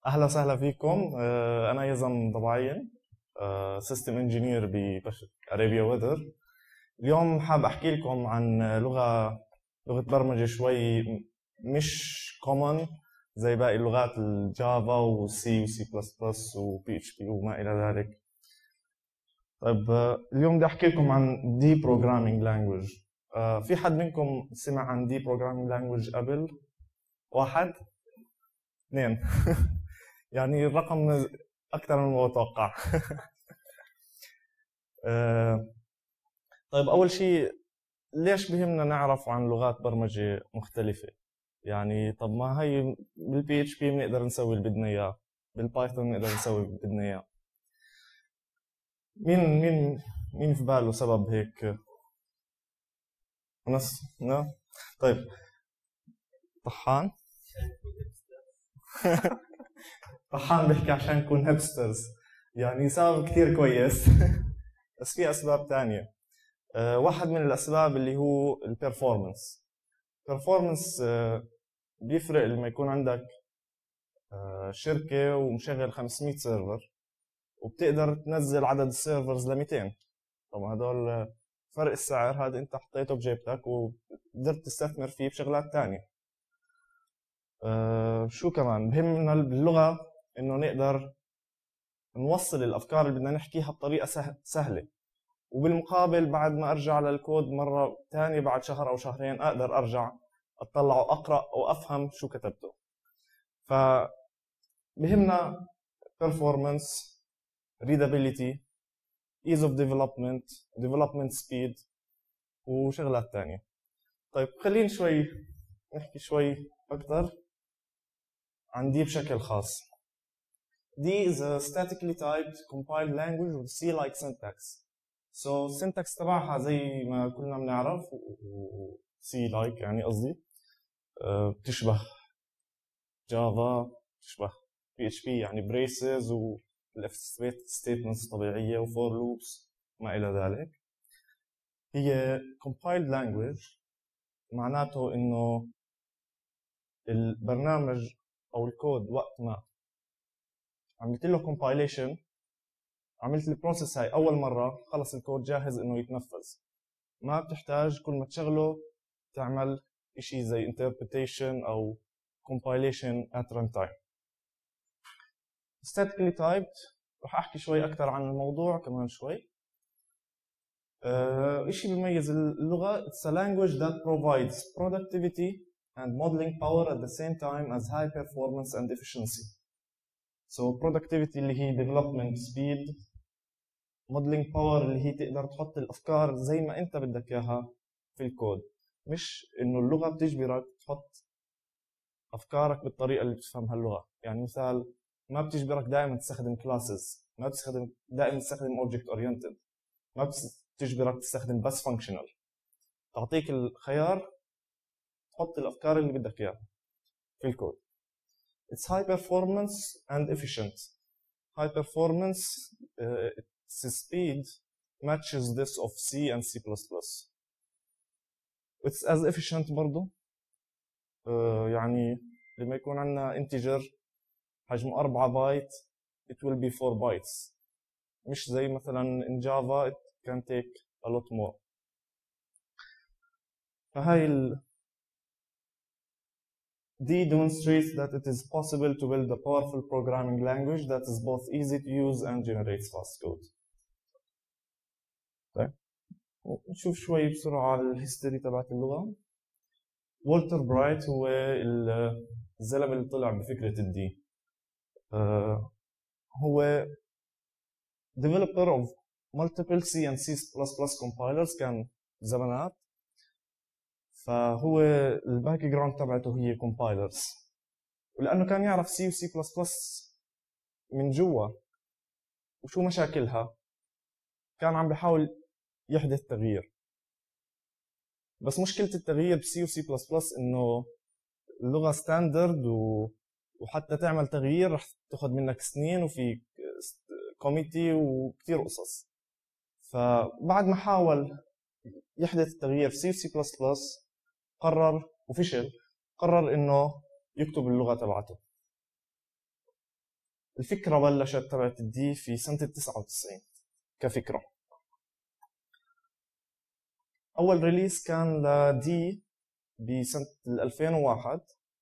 اهلا وسهلا فيكم. انا يزن ضباين، سيستم انجينير بارابيا ويذر. اليوم حاب احكي لكم عن لغه برمجه شوي مش كومن زي باقي اللغات، الجافا وسي وسي بلس بلس وبي اتش بي وما الى ذلك. طيب، اليوم بدي احكي لكم عن دي بروجرامينج لانجويج. في حد منكم سمع عن دي بروجرامينج لانجويج قبل؟ واحد، اثنين. يعني الرقم أكثر مما أتوقع. طيب، أول شيء ليش بهمنا نعرف عن لغات برمجة مختلفة؟ يعني طب ما هي بالبي اتش بي بنقدر نسوي اللي بدنا إياه، بالبايثون بنقدر نسوي اللي بدنا إياه. مين في باله سبب هيك؟ نص لا. طيب، طحان. طحان بيحكي عشان نكون هيبسترز، يعني سبب كثير كويس. بس في أسباب تانية. واحد من الأسباب اللي هو البرفورمانس. البرفورمانس بيفرق لما يكون عندك شركة ومشغل 500 سيرفر وبتقدر تنزل عدد السيرفرز ل 200. طبعا هدول فرق السعر هذا انت حطيته بجيبتك وقدرت تستثمر فيه بشغلات تانية. شو كمان بهمنا باللغة؟ انه نقدر نوصل الافكار اللي بدنا نحكيها بطريقة سهلة، وبالمقابل بعد ما ارجع للكود مرة تانية بعد شهر او شهرين اقدر ارجع اطلع واقرأ وافهم شو كتبته. فبهمنا performance، readability، ease of development speed وشغلات تانية. طيب، خلينا نحكي شوي أكتر عن دي بشكل خاص. دي is a statically typed compiled language with C-like syntax. So syntax تبعها زي ما كلنا بنعرف، C-like يعني قصدي بتشبه جافا، بتشبه PHP يعني braces والif statements طبيعية وفور loops ما إلى ذلك. هي compiled language معناته إنه البرنامج أو الكود وقت ما عملت له compilation، عملت البروسيس هاي أول مرة، خلص الكود جاهز إنه يتنفذ. ما بتحتاج كل ما تشغله تعمل إشي زي interpretation أو compilation at runtime. statically typed رح أحكي شوي أكتر عن الموضوع كمان شوي. إشي بيميز اللغة it's a language that provides productivity and modeling power at the same time as high performance and efficiency. So productivity اللي هي development speed، modeling power اللي هي تقدر تحط الأفكار زي ما أنت بدك إياها في الكود، مش إنه اللغة بتجبرك تحط أفكارك بالطريقة اللي بتفهمها اللغة. يعني مثال، ما بتجبرك دائما تستخدم classes، ما بتستخدم دائما تستخدم object oriented، ما بتجبرك تستخدم بس functional. تعطيك الخيار تحط الأفكار اللي بدك إياها في الكود. It's high performance and efficient. High performance, its speed matches this of C and C++. It's as efficient برضو. يعني لما يكون عندنا integer حجمه 4 بايت it will be 4 bytes، مش زي مثلا in Java it can take a lot more. فهاي D demonstrates that it is possible to build a powerful programming language that is both easy to use and generates fast code. طيب، نشوف شوي بسرعة الهيستوري تبعت اللغة. والتر برايت هو الزلمة اللي طلع بفكرة الدي. هو developer of multiple C and C++ compilers كان زمانات. فهو الباك جراوند تبعته هي compilers، ولأنه كان يعرف C و C++ من جوا وشو مشاكلها كان عم بيحاول يحدث تغيير. بس مشكلة التغيير بسي وسي بلس بلس انه اللغة ستاندرد وحتى تعمل تغيير رح تاخذ منك سنين وفي كوميتي وكتير قصص. فبعد ما حاول يحدث التغيير في سي وسي بلس بلس قرر وفشل، قرر انه يكتب اللغة تبعته. الفكرة بلشت تبعت الدي في سنة 99 كفكرة. أول ريليس كان لدي بسنة 2001.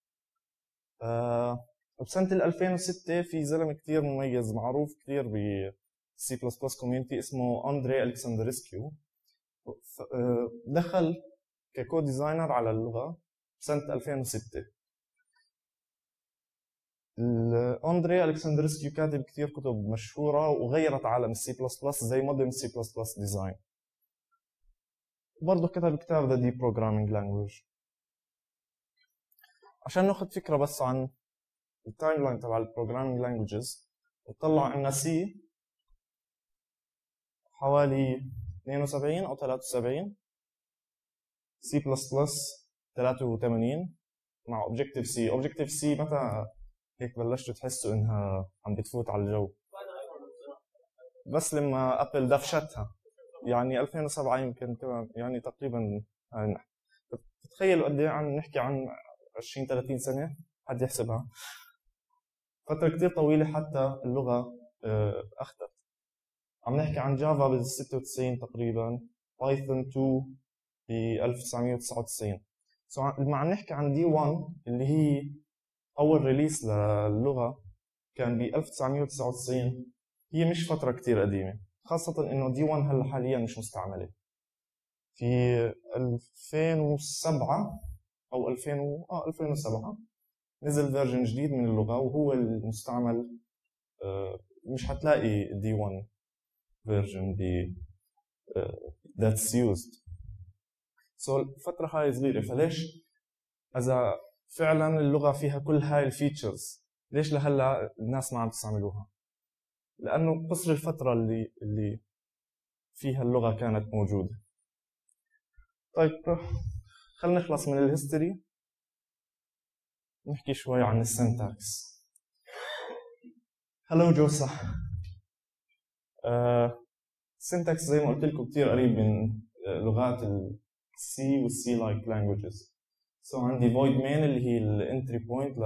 بسنة 2006 في زلمة كتير مميز معروف كتير بالسي بلس بلس كوميونتي اسمه أندري ألكسندرسكيو، دخل ككود ديزاينر على اللغة بسنة 2006. أندري ألكسندرسكيو كاتب كتير كتب مشهورة وغيرت عالم السي بلس بلس زي مودرن سي بلس بلس ديزاين. وبرضه كتب كتاب The Deep Programming Language. عشان ناخد فكرة بس عن التايم لاين تبع البروجرامينج لانجويجز، وطلع عنا سي حوالي 72 أو 73، سي بلس بلس 83 مع اوبجكتيف سي. اوبجكتيف سي متى هيك بلشتوا تحسوا انها عم بتفوت على الجو؟ بس لما ابل دفشتها، يعني 2007 يمكن كمان، يعني تقريبا. تتخيلوا قد ايه عم نحكي عن 20 30 سنه، حد يحسبها؟ فتره كثير طويله حتى اللغه اخذت. عم نحكي عن جافا بال 96 تقريبا، بايثون 2 ب 1999. لما عم نحكي عن دي 1 اللي هي اول ريليس للغه كان ب 1999، هي مش فتره كثير قديمه، خاصه انه دي 1 هلا حاليا مش مستعمله. في 2007 او 2007 نزل فيرجن جديد من اللغه وهو المستعمل. مش حتلاقي دي 1 فيرجن that's used. الفترة هاي صغيرة، فليش إذا فعلا اللغة فيها كل هاي الفيتشرز ليش لهلا الناس ما عم تستعملوها؟ لأنه قصر الفترة اللي فيها اللغة كانت موجودة. طيب خلينا نخلص من الهيستوري، نحكي شوي عن السنتاكس. هلو جوسا. السنتاكس زي ما قلت لكم كتير قريب من لغات السي والسي لايك لانجويجز. عندي void main اللي هي الانتري بوينت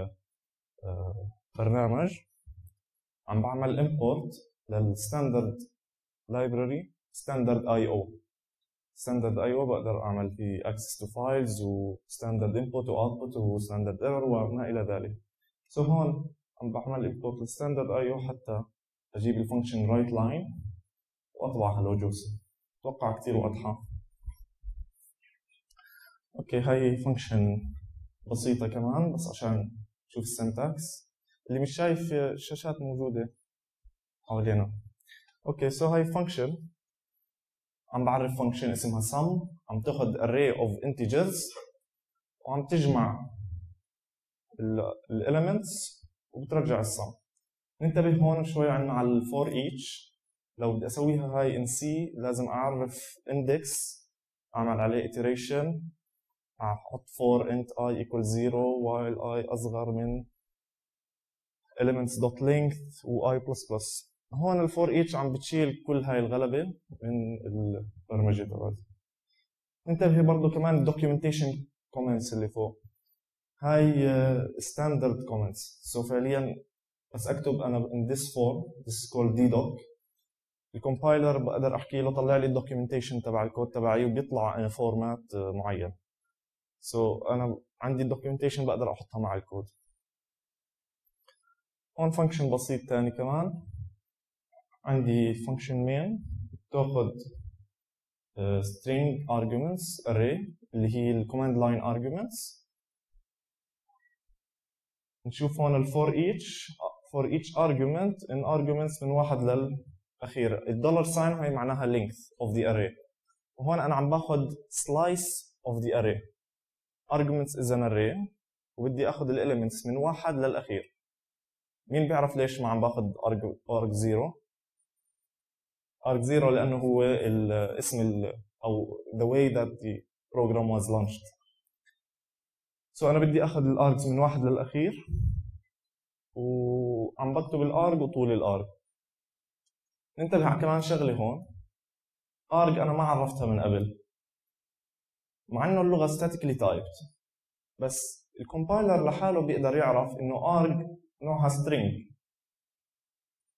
للبرنامج. عم بعمل import للستاندرد library standard IO. standard IO بقدر اعمل فيه access to files و standard input و output و standard error وما الى ذلك. هون عم بعمل import للستاندرد IO حتى اجيب الفانكشن write line واطبع hello جوسا. اتوقع كتير واضحه. اوكي، هاي فانكشن بسيطة كمان بس عشان نشوف السنتاكس. اللي مش شايف الشاشات موجودة حوالينا. اوكي، هاي فانكشن عم بعرف فانكشن اسمها sum، عم تاخذ array of integers وعم تجمع elements وبترجع السم. ننتبه هون شوي على for each. لو بدي اسويها هاي in C لازم اعرف index، اعمل عليه iteration، احط for int I equal 0 while I اصغر من elements.length و I++. هون ال for each عم بتشيل كل هاي الغلبة من البرمجة تبعتي. انتبهي برضو كمان documentation comments اللي فوق هاي standard comments. فعليا بس اكتب انا in this form، this is called ddoc، الكومبايلر بقدر احكي له طلع لي الدوكيومنتيشن تبع الكود تبعي وبيطلع فورمات معين. انا عندي الدوكيومنتيشن بقدر احطها مع الكود. هون فانكشن بسيط تاني كمان، عندي function main تاخذ string arguments array اللي هي ال command line arguments. نشوف هون ال for each argument in arguments من واحد للأخير. الدولار ساين هي معناها length of the array، وهون أنا عم باخذ slice of the array. arguments is an array وبدي اخذ ال elements من واحد للأخير. مين بيعرف ليش ما عم باخذ arg 0؟ arg 0 لأنه هو اسم أو the way that the program was launched. أنا بدي أخذ الارجز من واحد للأخير وعم بكتب الارج وطول الارج. ننتبه على كمان شغلة هون، arg أنا ما عرفتها من قبل مع إنه اللغة statically typed، بس الكومبايلر لحاله بيقدر يعرف إنه arg نوعها string،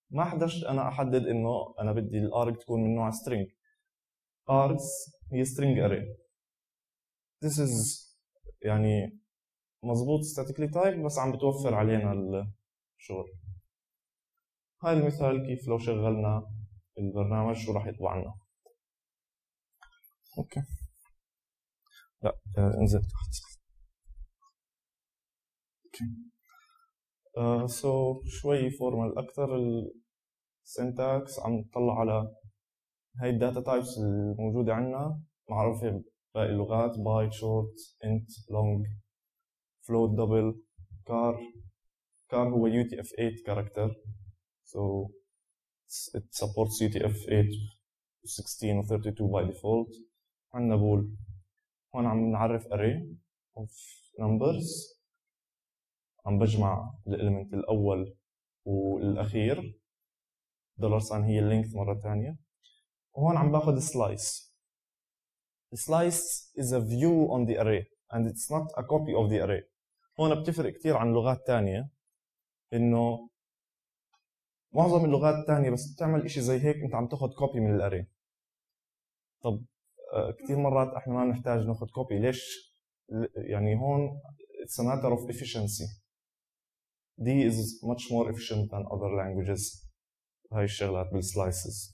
ما قدرت انا احدد انه انا بدي الارج تكون من نوع string. args هي string array. this is يعني مظبوط statically type بس عم بتوفر علينا الشغل. هاي المثال كيف لو شغلنا البرنامج شو راح يطبع لنا. اوكي لا انزل تحت. اوكي سو شوي فورمال اكثر. السنتاكس عم نطلع على هاي الداتا تايبس الموجوده عندنا معروفه باقي اللغات بايت شورت انت لونج float double char هو UTF-8 character so it supports UTF-8 16 و 32 by default. عندنا بول هون عم نعرف array of numbers عم بجمع الاليمنت الاول والاخير $sign هي اللينث مره ثانيه. وهون عم باخذ slice. slice is a view on the array and it's not a copy of the array. هون بتفرق كتير عن لغات تانية انه معظم اللغات الثانيه بس بتعمل اشي زي هيك انت عم تاخذ كوبي من الاري. طب كثير مرات احنا ما بنحتاج ناخذ كوبي. ليش؟ يعني هون it's a matter of efficiency. D is much more efficient than other languages. هاي الشغلات بالسلايسز.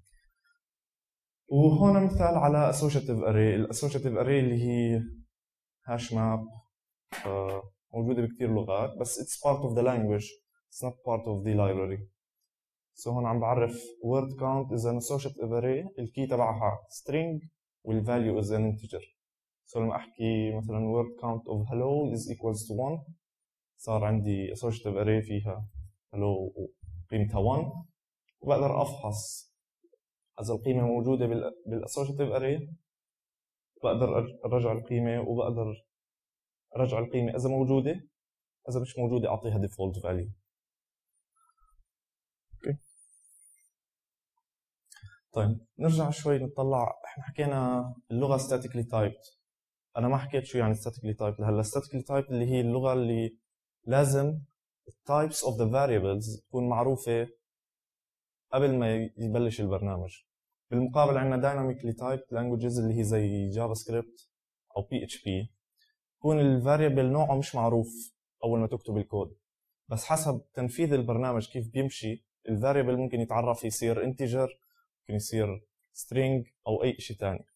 وهون مثال على associative array. الاسوشيتيف array اللي هي هاش ماب موجوده بكثير لغات بس it's part of the language. It's not part of the library. So هون عم بعرف word count is an associative array. الكي تبعها string والvalue is an integer. So لما احكي مثلا word count of hello is equals to 1 صار عندي associative array فيها hello قيمتها 1 وبقدر افحص اذا القيمه موجوده بالاssociative array بقدر ارجع القيمه وبقدر ارجع القيمه اذا موجوده. اذا مش موجوده اعطيها default value. اوكي طيب نرجع شوي نطلع. احنا حكينا اللغه statically typed. انا ما حكيت شو يعني statically typed لهلا. statically typed اللي هي اللغه اللي لازم types of the variables تكون معروفه قبل ما يبلش البرنامج. بالمقابل عندنا dynamically typed languages اللي هي زي جافا سكريبت او PHP يكون الفاريبل نوعه مش معروف اول ما تكتب الكود بس حسب تنفيذ البرنامج كيف بيمشي الفاريبل ممكن يتعرف يصير integer ممكن يصير string او اي شيء ثاني.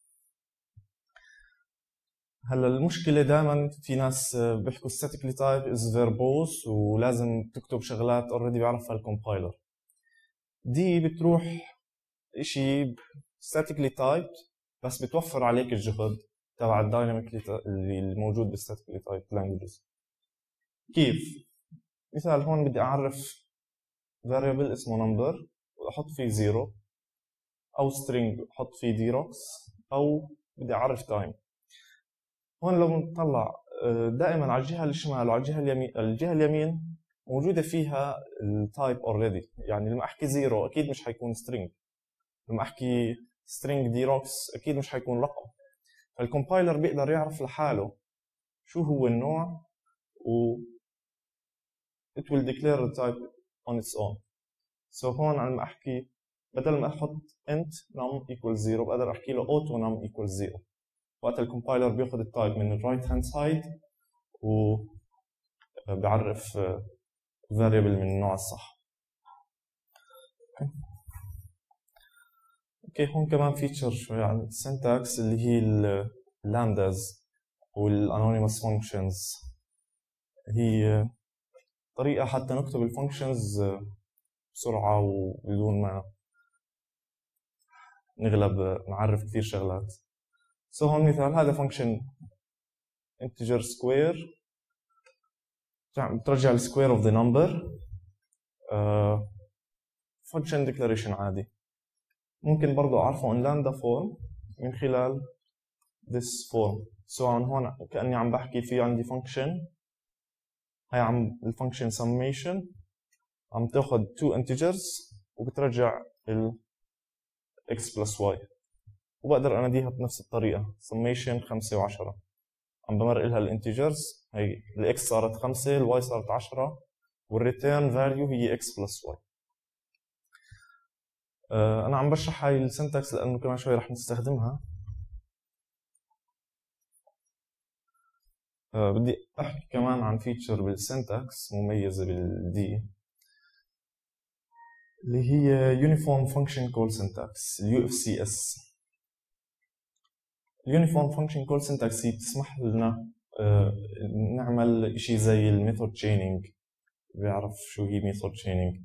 هلا المشكلة دائما في ناس بيحكوا statically type is verbose ولازم تكتب شغلات already بيعرفها الكومبايلر. دي بتروح اشي statically typed بس بتوفر عليك الجهد تبع الدايناميكلي اللي الموجود بالstatically typed languages. كيف؟ مثال هون بدي اعرف variable اسمه number واحط فيه 0 او string احط فيه ديروكس او بدي اعرف time. هون لو نطلع دائما على الجهه الشمال وعلى الجهه اليمين موجوده فيها التايب اوريدي. يعني لما احكي 0 اكيد مش حيكون string. لما احكي string ديروكس اكيد مش حيكون رقم. فالكومبايلر بيقدر يعرف لحاله شو هو النوع و it will declare the type on its own. so هون لما احكي بدل ما احط int num equals 0 بقدر احكي له auto num equals 0. وقت الكومبايلر بياخذ التايب من الرايت هاند سايد وبيعرف variable من النوع الصح. اوكي هون كمان فيتشر شوي عن السنتاكس اللي هي اللامداز والانونيمous فانكشنز. هي طريقة حتى نكتب الفانكشنز بسرعة وبدون ما نغلب نعرف كثير شغلات. سو هون مثال هذا فانكشن integer square بترجع السكوير اوف ذا نمبر. فانكشن ديكلاريشن عادي. ممكن برضو اعرفه ان lambda form من خلال this form. سواء هون كأني عم بحكي في عندي function هاي عم الفانكشن summation عم تاخذ 2 integers وبترجع ال x plus y وبقدر اناديها بنفس الطريقة summation 5 و10 عم بمرق لها الانتجرز. هي ال x صارت 5 ال y صارت 10 والreturn value هي x plus y. انا عم بشرح هاي السنتكس لانه كمان شوي رح نستخدمها. بدي احكي كمان عن فيتشر بالسنتكس مميزه بالدي اللي هي Uniform Function Call Syntax UFCS. Uniform Function Call Syntax هي بتسمح لنا نعمل اشي زي الميثود تشينينج. بيعرف شو هي ميثود تشينينج؟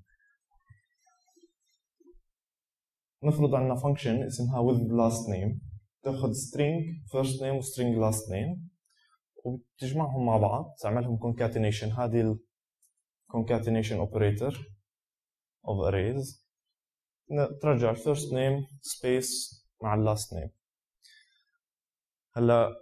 نفرض عندنا function اسمها with last name، تاخذ string first name و string last name وبتجمعهم مع بعض تعملهم concatenation. هذه ال concatenation operator of arrays ترجع ال first name space مع ال last name. هلا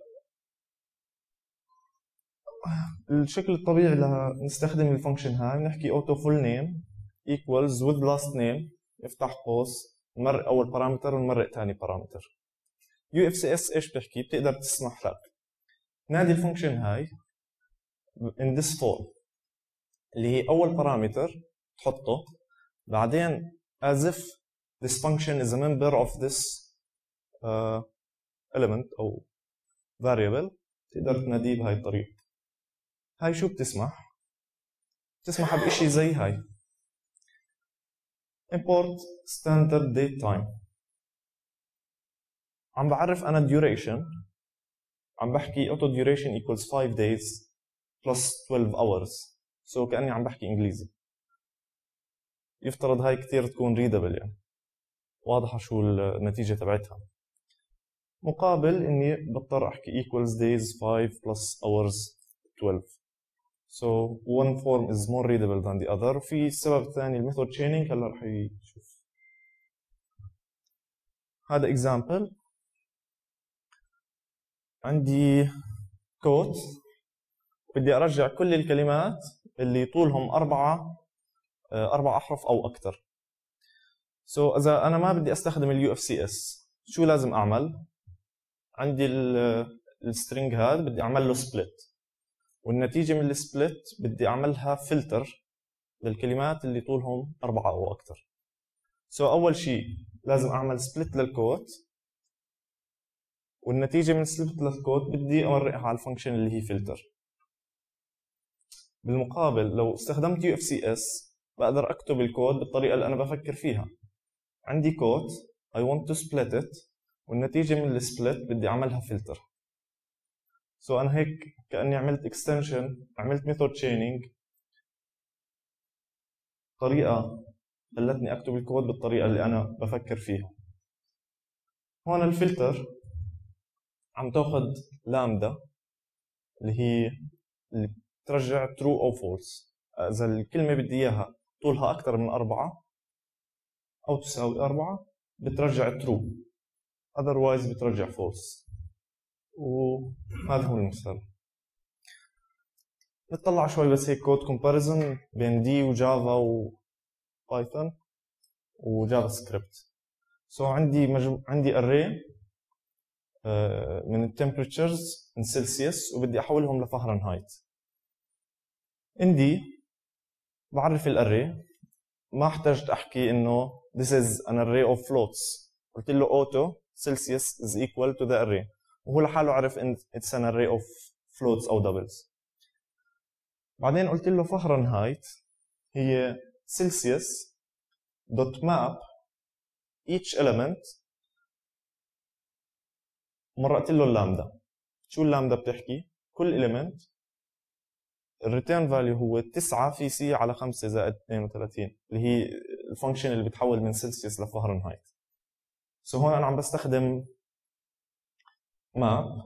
الشكل الطبيعي لنستخدم الفانكشن هاي بنحكي auto full name equals with last name افتح قوس نمرق اول بارامتر ونمرق ثاني بارامتر. UFCS ايش بتحكي؟ بتقدر تسمح لك نادي الفانكشن هاي in this form اللي هي اول بارامتر تحطه، بعدين as if this function is a member of this element او variable تقدر تناديه بهاي الطريقة. هاي شو بتسمح؟ بتسمح بإشي زي هاي import standard date time. عم بعرف أنا duration، عم بحكي auto duration equals 5 days plus 12 hours. so كأني عم بحكي إنجليزي. يفترض هاي كتير تكون readable، يعني واضحة شو النتيجة تبعتها. مقابل إني بضطر أحكي equals days 5 plus hours 12. so one form is more readable than the other. في السبب الثاني الميثود chaining هلا رح يشوف. هذا example. عندي كوت بدي أرجع كل الكلمات اللي طولهم أربع أحرف أو أكثر. so إذا أنا ما بدي أستخدم ال UFCS شو لازم أعمل؟ عندي السترينج هذا بدي أعمل له split، والنتيجة من السبلت بدي أعملها فلتر للكلمات اللي طولهم 4 أو أكثر. so أول شيء لازم أعمل split للكوت، والنتيجة من split للكوت بدي أمرقها على الفانكشن اللي هي فلتر. بالمقابل لو استخدمت UFCS بقدر أكتب الكود بالطريقة اللي أنا بفكر فيها. عندي كود I want to split it، والنتيجة من السبلت بدي أعملها فلتر. so أنا هيك كأني عملت extension، عملت method chaining، طريقة خلتني أكتب الكود بالطريقة اللي أنا بفكر فيها. هون الفلتر عم تاخذ لامدا اللي بترجع true أو false. إذا الكلمة بدي إياها طولها أكثر من 4 أو تساوي 4 بترجع true، otherwise بترجع false. وهذا هو المثال. نطلع شوي بس هيك كود comparison بين دي وجافا وبايثون وجافا سكريبت. so عندي array من التمبريتشرز من سلسيوس وبدي احولهم لفهرنهايت. عندي بعرف الاري، ما احتجت احكي انه this is an array of floats. قلت له auto celsius is equal to the array، وهو لحاله عرف ان it's an array of floats او doubles. بعدين قلت له فهرنهايت هي celsius dot map each element، مرقت له اللامدا. شو اللامدا بتحكي؟ كل element الريتيرن فاليو هو 9 في سي على 5 زائد 32 اللي هي الفانكشن اللي بتحول من سلسيوس لفهرنهايت. سو هون انا عم بستخدم ماب،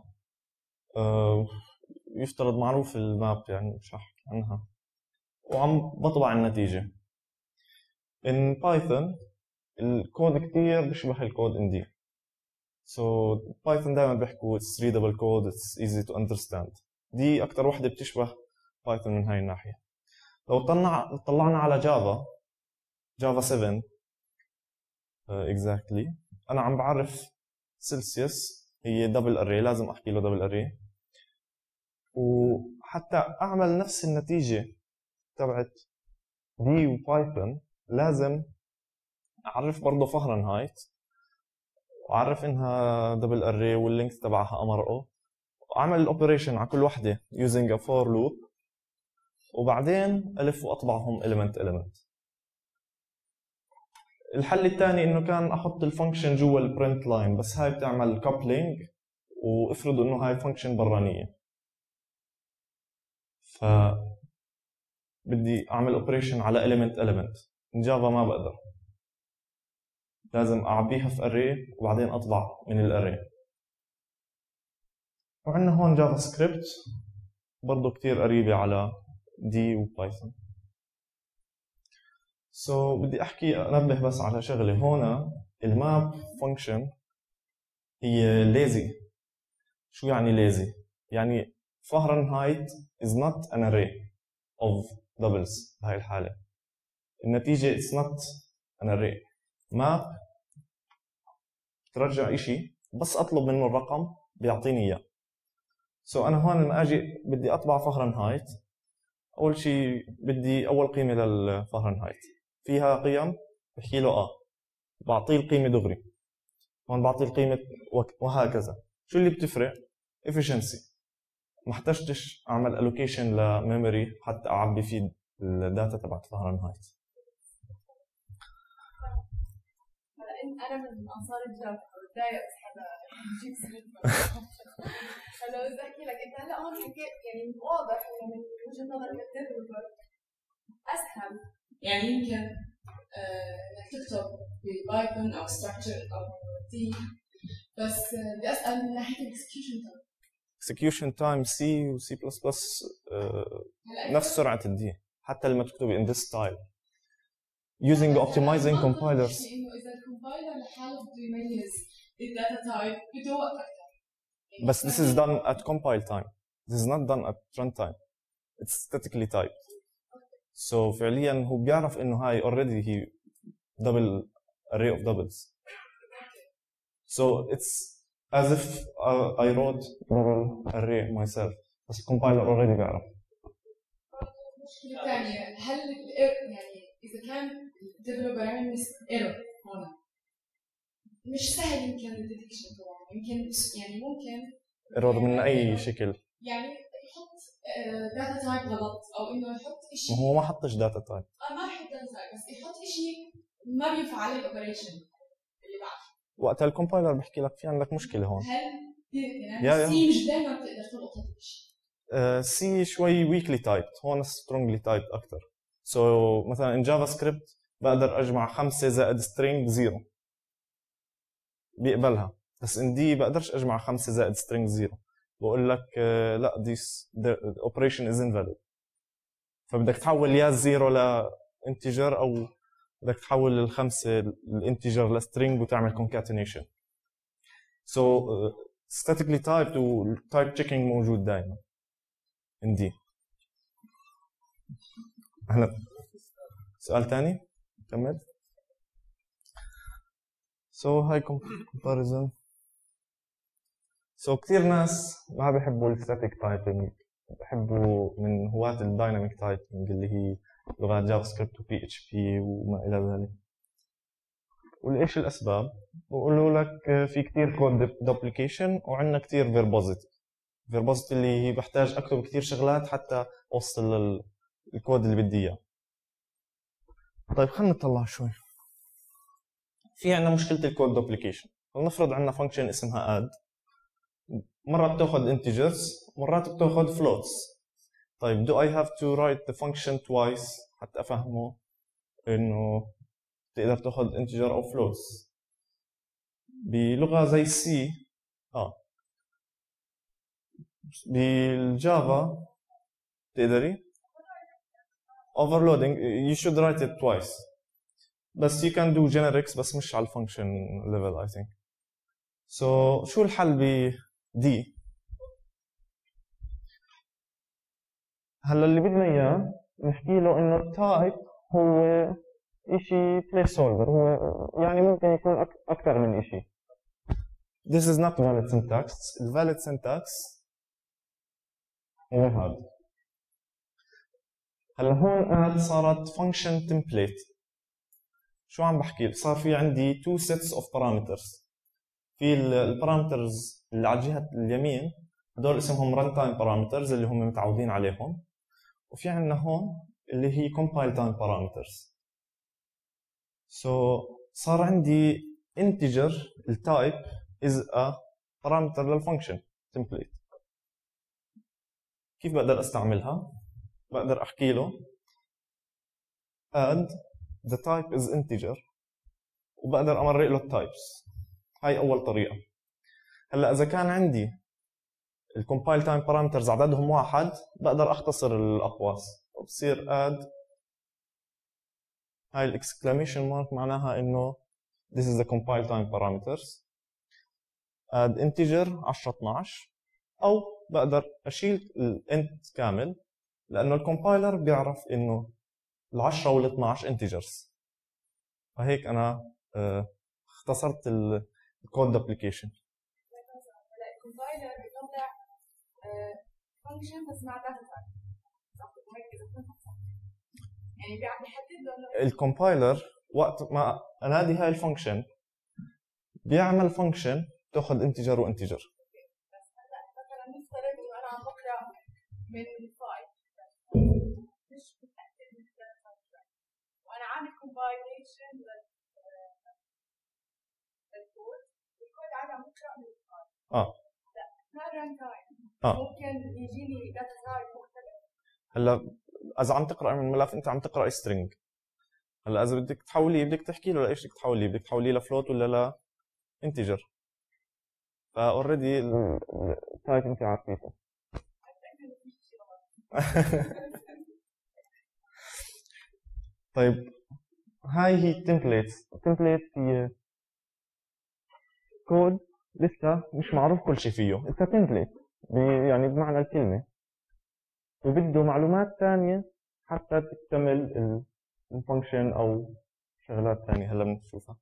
يفترض معروف الماب يعني مش هحكي عنها، وعم بطبع النتيجة. in Python الكود كتير بيشبه الكود in D. so Python دائما بيحكوا it's readable code, it's easy to understand. دي أكتر وحدة بتشبه بايثون من هاي الناحية. لو طلعنا على جافا 7 exactly، أنا عم بعرف سلسيوس هي دبل أري، لازم أحكي له دبل أري، وحتى أعمل نفس النتيجة تبعت دي وبايثون لازم اعرف برضه فهرنهايت، واعرف انها دبل اري واللينك تبعها امر واعمل الاوبريشن على كل وحده using a for loop، وبعدين الف واطبعهم element element. الحل الثاني انه كان احط الفانكشن جوا البرنت لاين، بس هاي بتعمل كابلينج، وافرضوا انه هاي فانكشن برانيه، ف بدي اعمل اوبريشن على element element. in جافا ما بقدر، لازم اعبيها في array وبعدين اطبع من الاري. وعندنا هون جافا سكريبت برضه كتير قريبة على دي وبايثون. بدي احكي انبه بس على شغله هون. الماب فانكشن هي lazy. شو يعني lazy؟ يعني فهرنهايت is not an array of doubles بهاي الحالة. النتيجة it's not an array. map ترجع اشي بس اطلب منه الرقم بيعطيني اياه. انا هون لما اجي بدي اطبع فهرنهايت، اول شيء بدي اول قيمة للفهرنهايت فيها قيم، بحكي له بعطيه القيمة دغري، هون بعطيه القيمة وهكذا. شو اللي بتفرق؟ efficiency. ما احتجتش اعمل allocation لميموري حتى اعبي فيه الداتا تبعت فهرنهايت. انا من انصار الجافا بتضايق بس حدا يجيب سيرتها. انا بدي احكي لك انت هلا هون حكيت يعني واضح انه من وجهه نظرك الديفلوبر اسهل، يعني يمكن انك تكتب ببايثون او ستراكشر او دي، بس بدي اسال من ناحيه الاكسكيوشن تايم. execution time C و C++ نفس سرعة الدي، حتى لما تكتبي in this style using optimizing compilers. إنه إذا الكومبايلر لحاله بده يميز الداتا تايب بده وقت أكثر. بس this is done at compile time. This is not done at runtime. It's statically typed. So فعليا هو بيعرف إنه هاي already he double array of doubles. So it's as if I wrote double array myself. بس الكومبايلر already بيعرف. مشكلة ثانية، هل يعني إذا كان الديفلوبر عمل ايرور هون مش سهل يمكن الديتكشن تبعه، يمكن يعني ممكن ايرور من اي شكل؟ يعني يحط داتا تايب غلط او انه يحط شيء. ما هو ما حطش داتا تايب. ما يحط داتا تايب بس يحط شيء ما بينفع عليه الاوبريشن اللي بعده. وقتها الكومبايلر بحكي لك في عندك مشكله هون. هل يعني سي مش دائما بتقدر تلقط الشيء؟ سي شوي ويكلي تايبد، هون سترونجلي تايبد اكثر. مثلا ان جافا سكريبت بقدر اجمع 5 زائد سترينج بزيرو بيقبلها، بس ان دي بقدرش اجمع 5 زائد سترينج زيرو، بقول لك لا the operation is invalid. فبدك تحول يا الزيرو لانتجر او بدك تحول الخمسه الانتجر لسترينج وتعمل concatenation. statically typed و type checking موجود دائما عندي. هلا سؤال ثاني كمل. هاي comparison. كثير ناس ما بيحبوا الستاتيك تايبنج، بحبوا من هواة الدايناميك تايبنج اللي هي لغات جافا سكريبت وبي اتش بي وما الى ذلك. وليش الاسباب؟ بقولوا لك في كثير كود دوبليكيشن وعندنا كثير فيربوزيتي. فيربوزيتي اللي هي بحتاج اكتب كثير شغلات حتى اوصل للكود اللي بدي اياه. طيب خلينا نطلع شوي. في عندنا مشكله الكود دوبليكيشن. فلنفرض عندنا فانكشن اسمها add، مرات بتاخذ integers مرات بتاخذ floats. طيب do I have to write the function twice حتى افهمه انه تقدر تاخذ integer او floats؟ بلغه زي C بالجافا تقدري overloading you should write it twice، بس you can do generics بس مش على الفانكشن level I think. شو الحل دي؟ هلا اللي بدنا اياه نحكي له انه التايب هو اشي بليس هولدر، هو يعني ممكن يكون اكثر من اشي. This is not valid syntax. The valid syntax هو هذا. هلا هون add صارت function template. شو عم بحكي؟ صار في عندي two sets of parameters. في البارامترز اللي على الجهة اليمين هدول اسمهم runtime parameters اللي هم متعودين عليهم، وفي عندنا هون اللي هي compile time parameters. So صار عندي integer التايب is a parameter للfunction template. كيف بقدر استعملها؟ بقدر احكي له add the type is integer وبقدر امرق له التايبس. هاي اول طريقة. هلا اذا كان عندي الcompile time parameters عددهم واحد بقدر اختصر الاقواس، بصير add هاي الاكسكلاميشن مارك معناها انه this is the compile time parameters add integer 10 12، او بقدر اشيل الانت كامل لانه الكومبايلر بيعرف انه ال10 وال12 integers. فهيك انا اختصرت الكود ابلكيشن. الكومبايلر بيطلع فانكشن بس مع داتا تايب، صح؟ هيك اذا فهمت صح. يعني بيحدد له الكومبايلر وقت ما انادي هاي الفانكشن بيعمل فانكشن تاخذ انتجر وانتجر. بس هلا مثلا نفترض انه انا عم بقرا من فايل مش متاكد من الداتا تايب، وانا عامل كومبايليشن للكود، الكود عادي عم بقرا من الفايل. لا ما ران تايم. ممكن يجي لي داتا تايب مختلف. هلا اذا عم تقرا من ملف انت عم تقرا سترينج، هلا اذا بدك تحوليه بدك تحكي له لايش بدك تحوليه، بدك تحوليه لفلوت ولا لا انتجر. فاوريدي التايب انت عارفيته. طيب هاي هي التمبليتس. التمبليت هي كود لسه مش معروف كل شيء فيه، لسه تمبليت يعني بمعنى الكلمة، وبده معلومات ثانية حتى تكتمل الفانكشن او شغلات ثانية هلا بنشوفها.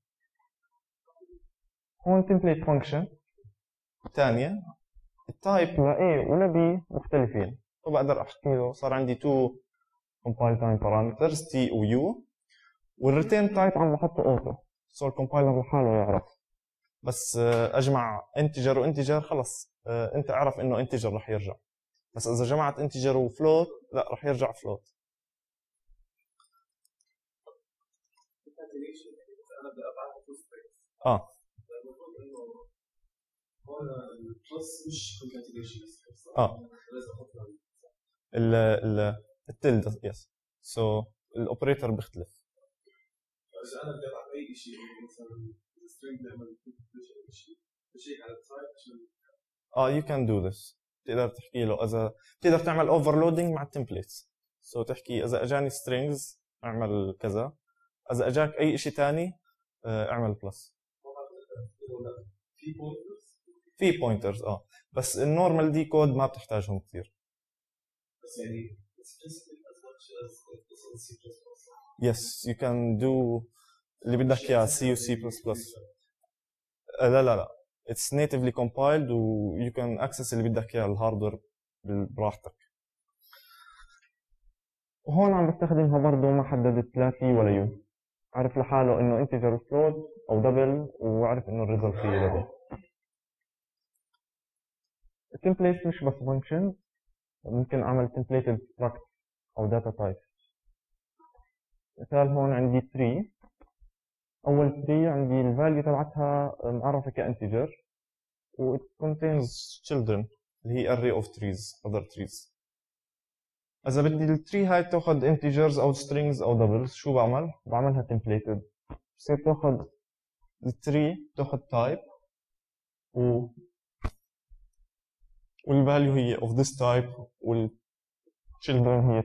هون تمبليت فانكشن ثانية التايب ل A ولا B مختلفين، وبقدر احكي له صار عندي two compile time parameters T و U، والريتيرن تايب عم بحطه اوتو، صار الكومبايلر لحاله يعرف. بس اجمع انتجر وانتجر خلص انت اعرف انه انتجر رح يرجع، بس اذا جمعت انتجر وفلوت لا رح يرجع فلوت. هون البلس مش كونكاتينيشن لازم احط التلد يس. سو الاوبريتور بيختلف. اذا انا بدي ابعت اي شيء مثلا سترينج بيعمل كونكاتينيشن اي شيء بشيك على التايب عشان you can do this. بتقدر تحكي له اذا بتقدر تعمل اوفرلودنج مع التمبليتس. سو تحكي اذا اجاني سترينجز اعمل كذا، اذا اجاك اي شيء ثاني اعمل بلس. في بوينترز بس النورمال دي كود ما بتحتاجهم كثير. بس يعني yes you can do اللي بدك اياه C و C++. لا it's natively compiled و you can access اللي بدك اياه الهاردوير براحتك. وهون عم بستخدمها برضه ما حددت لا سي ولا يو، عرف لحاله انه انتجر فلوت او دبل، وعرف انه الريزلت فيه دبل. التمبليت مش بس فانكشن، ممكن اعمل templated struct او data type. مثال هون عندي tree، اول tree عندي الفاليو تبعتها معرفه كانتجر و it contains children اللي هي array of trees other trees. اذا بدي التري هاي تاخذ integers او strings او doubles شو بعملها templated. بصير تاخذ التري تاخذ type والفاليو هي of this type والchildren هي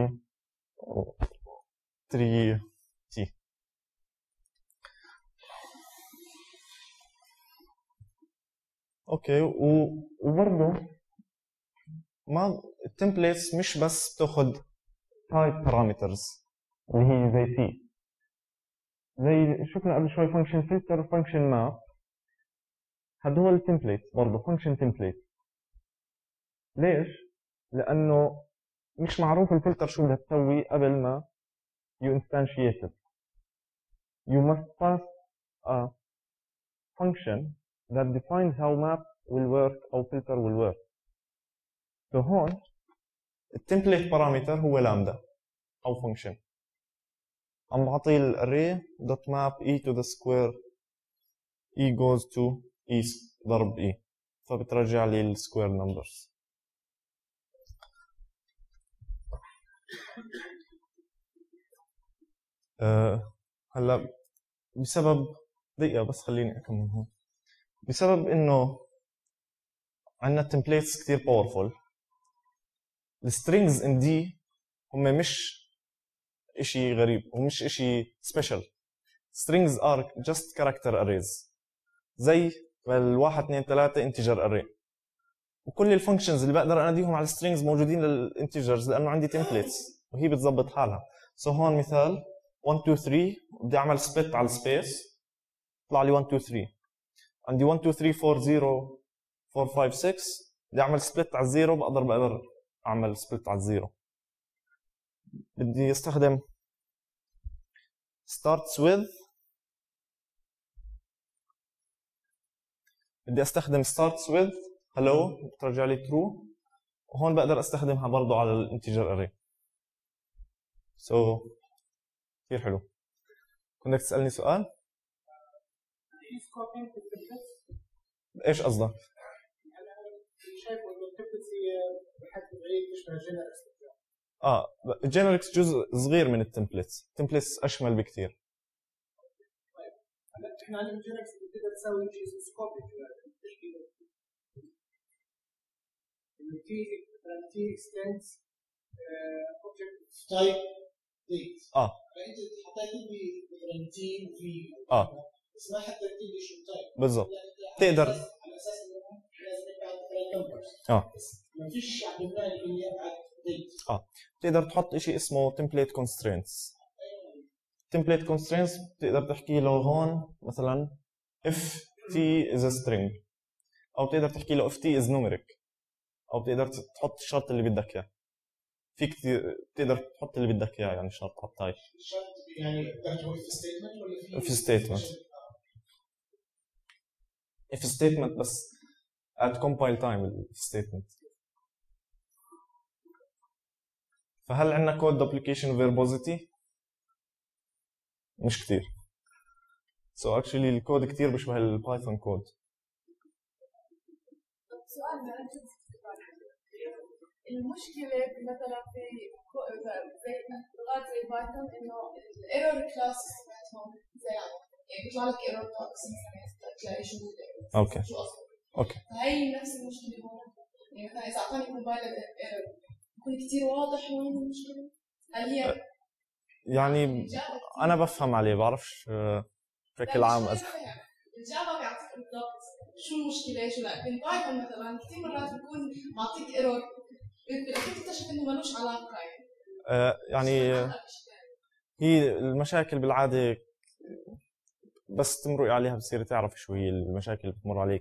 3 t. اوكي وبرضه ما التمبليتس مش بس بتاخذ type parameters اللي هي زي t، زي شفنا قبل شوي function filter function map، هدول التمبليت برضه function template. ليش؟ لأنه مش معروف الفلتر شو بدها تسوي قبل ما you instantiate it. you must pass a function that defines how map will work أو filter will work. so هون التمبليت بارامتر هو لامدا أو function. عم بعطي الاري dot map e to the square e goes to e ضرب e فبترجع لي السكوير نمبرز. هلا بسبب دقيقة بس خليني أكمل هون. بسبب إنه عندنا templates كتير powerful. السترينجز in D هم مش إشي غريب ومش إشي special. strings are just character arrays زي الواحد 2 3 integer array. وكل الفانكشنز اللي بقدر اناديهم على السترينجز موجودين للانتجرز لانه عندي templates وهي بتظبط حالها. هون مثال 1 2 3 بدي اعمل سبلت على السبيس طلع لي 1 2 3. عندي 1 2 3 4 0 4 5 6 بدي اعمل سبلت على الزيرو بقدر اعمل سبلت على الزيرو. بدي استخدم starts with starts with hello بترجع لي true وهون بقدر استخدمها برضه على الانتجر array. كثير حلو. كنت تسألني سؤال؟ ايش قصدك؟ شايف انه التمبلتس هي بحد بعيد تشبه جينيركس. الجينيركس جزء صغير من التمبلتس اشمل بكثير. طيب هلا احنا عندنا الجينيركس بتقدر تسوي شيء اسمه سكوبينج للتشكيله. مثلا تي اكستنس اوبجكت تايب ديت. فانت حطيت لي مثلا تي وفي بس ما حددت لي شو التايب بالضبط. تقدر على اساس انه لازم يبعت مثلا نمبرز بس ما فيش عندنا اللي يبعت ديت. تقدر تحط شيء اسمه template constraints. template constraints بتقدر تحكي له هون مثلا if t is a string او بتقدر تحكي له if t is numeric او بتقدر تحط الشرط اللي بدك اياه. في كثير بتقدر تحط اللي بدك اياه يعني شرط حط هاي الشرط يعني بتحكي في ستيتمنت ولا في ستيتمنت if statement بس at compile time statement. فهل عندنا كود دوبليكيشن وفيربوزيتي؟ مش كتير. actually الكود كتير بيشبه البايثون كود. سؤال المشكلة مثلا في زي لغات زي بايثون انه الايرور كلاس تبعتهم زي يعني بيطلع لك ايرور بوكس مثلا تلاقي شو اوكي شو قصده. اوكي فهي نفس المشكلة هون. يعني مثلا اذا اعطاني كومبايلر ايرور بكون كثير واضح وين المشكلة؟ هل هي يعني انا بفهم عليه بعرفش بشكل عام الجافا بيعطيك بالضبط شو المشكله شو لا. بالبايثون مثلا كثير مرات بيكون معطيك ايرور بدك تكتشف انه ملوش علاقه يعني هي المشاكل بالعاده بس تمرق عليها بتصير تعرف شو هي المشاكل اللي بتمر عليك.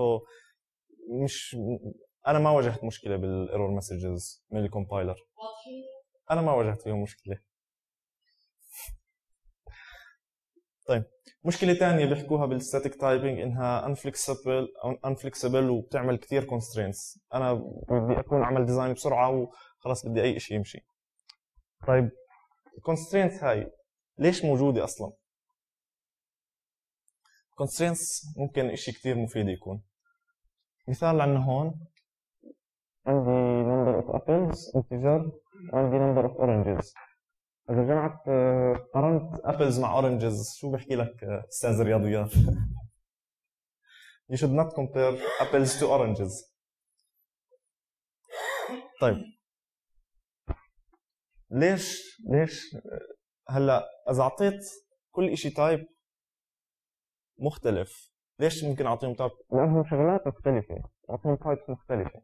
مش انا ما واجهت مشكله بالايرور مسجز من الكومبايلر. انا ما واجهت فيهم مشكله. طيب مشكلة ثانية بيحكوها بالستاتيك تايبنج انها unflexible وبتعمل كثير constraints. انا بدي اكون عمل ديزاين بسرعة وخلاص بدي اي شيء يمشي. طيب constraints هاي ليش موجودة اصلا؟ constraints ممكن اشي كثير مفيد يكون. مثال عندنا هون عندي number of apples integer وعندي number of oranges. إذا جمعت قارنت أبلز مع أورنجز شو بحكي لك أستاذ الرياضيات؟ You should not compare apples to oranges. طيب ليش هلا إذا أعطيت كل إشي تايب مختلف ليش ممكن أعطيهم تايب؟ لأنهم شغلات مختلفة أعطيهم تايبس مختلفة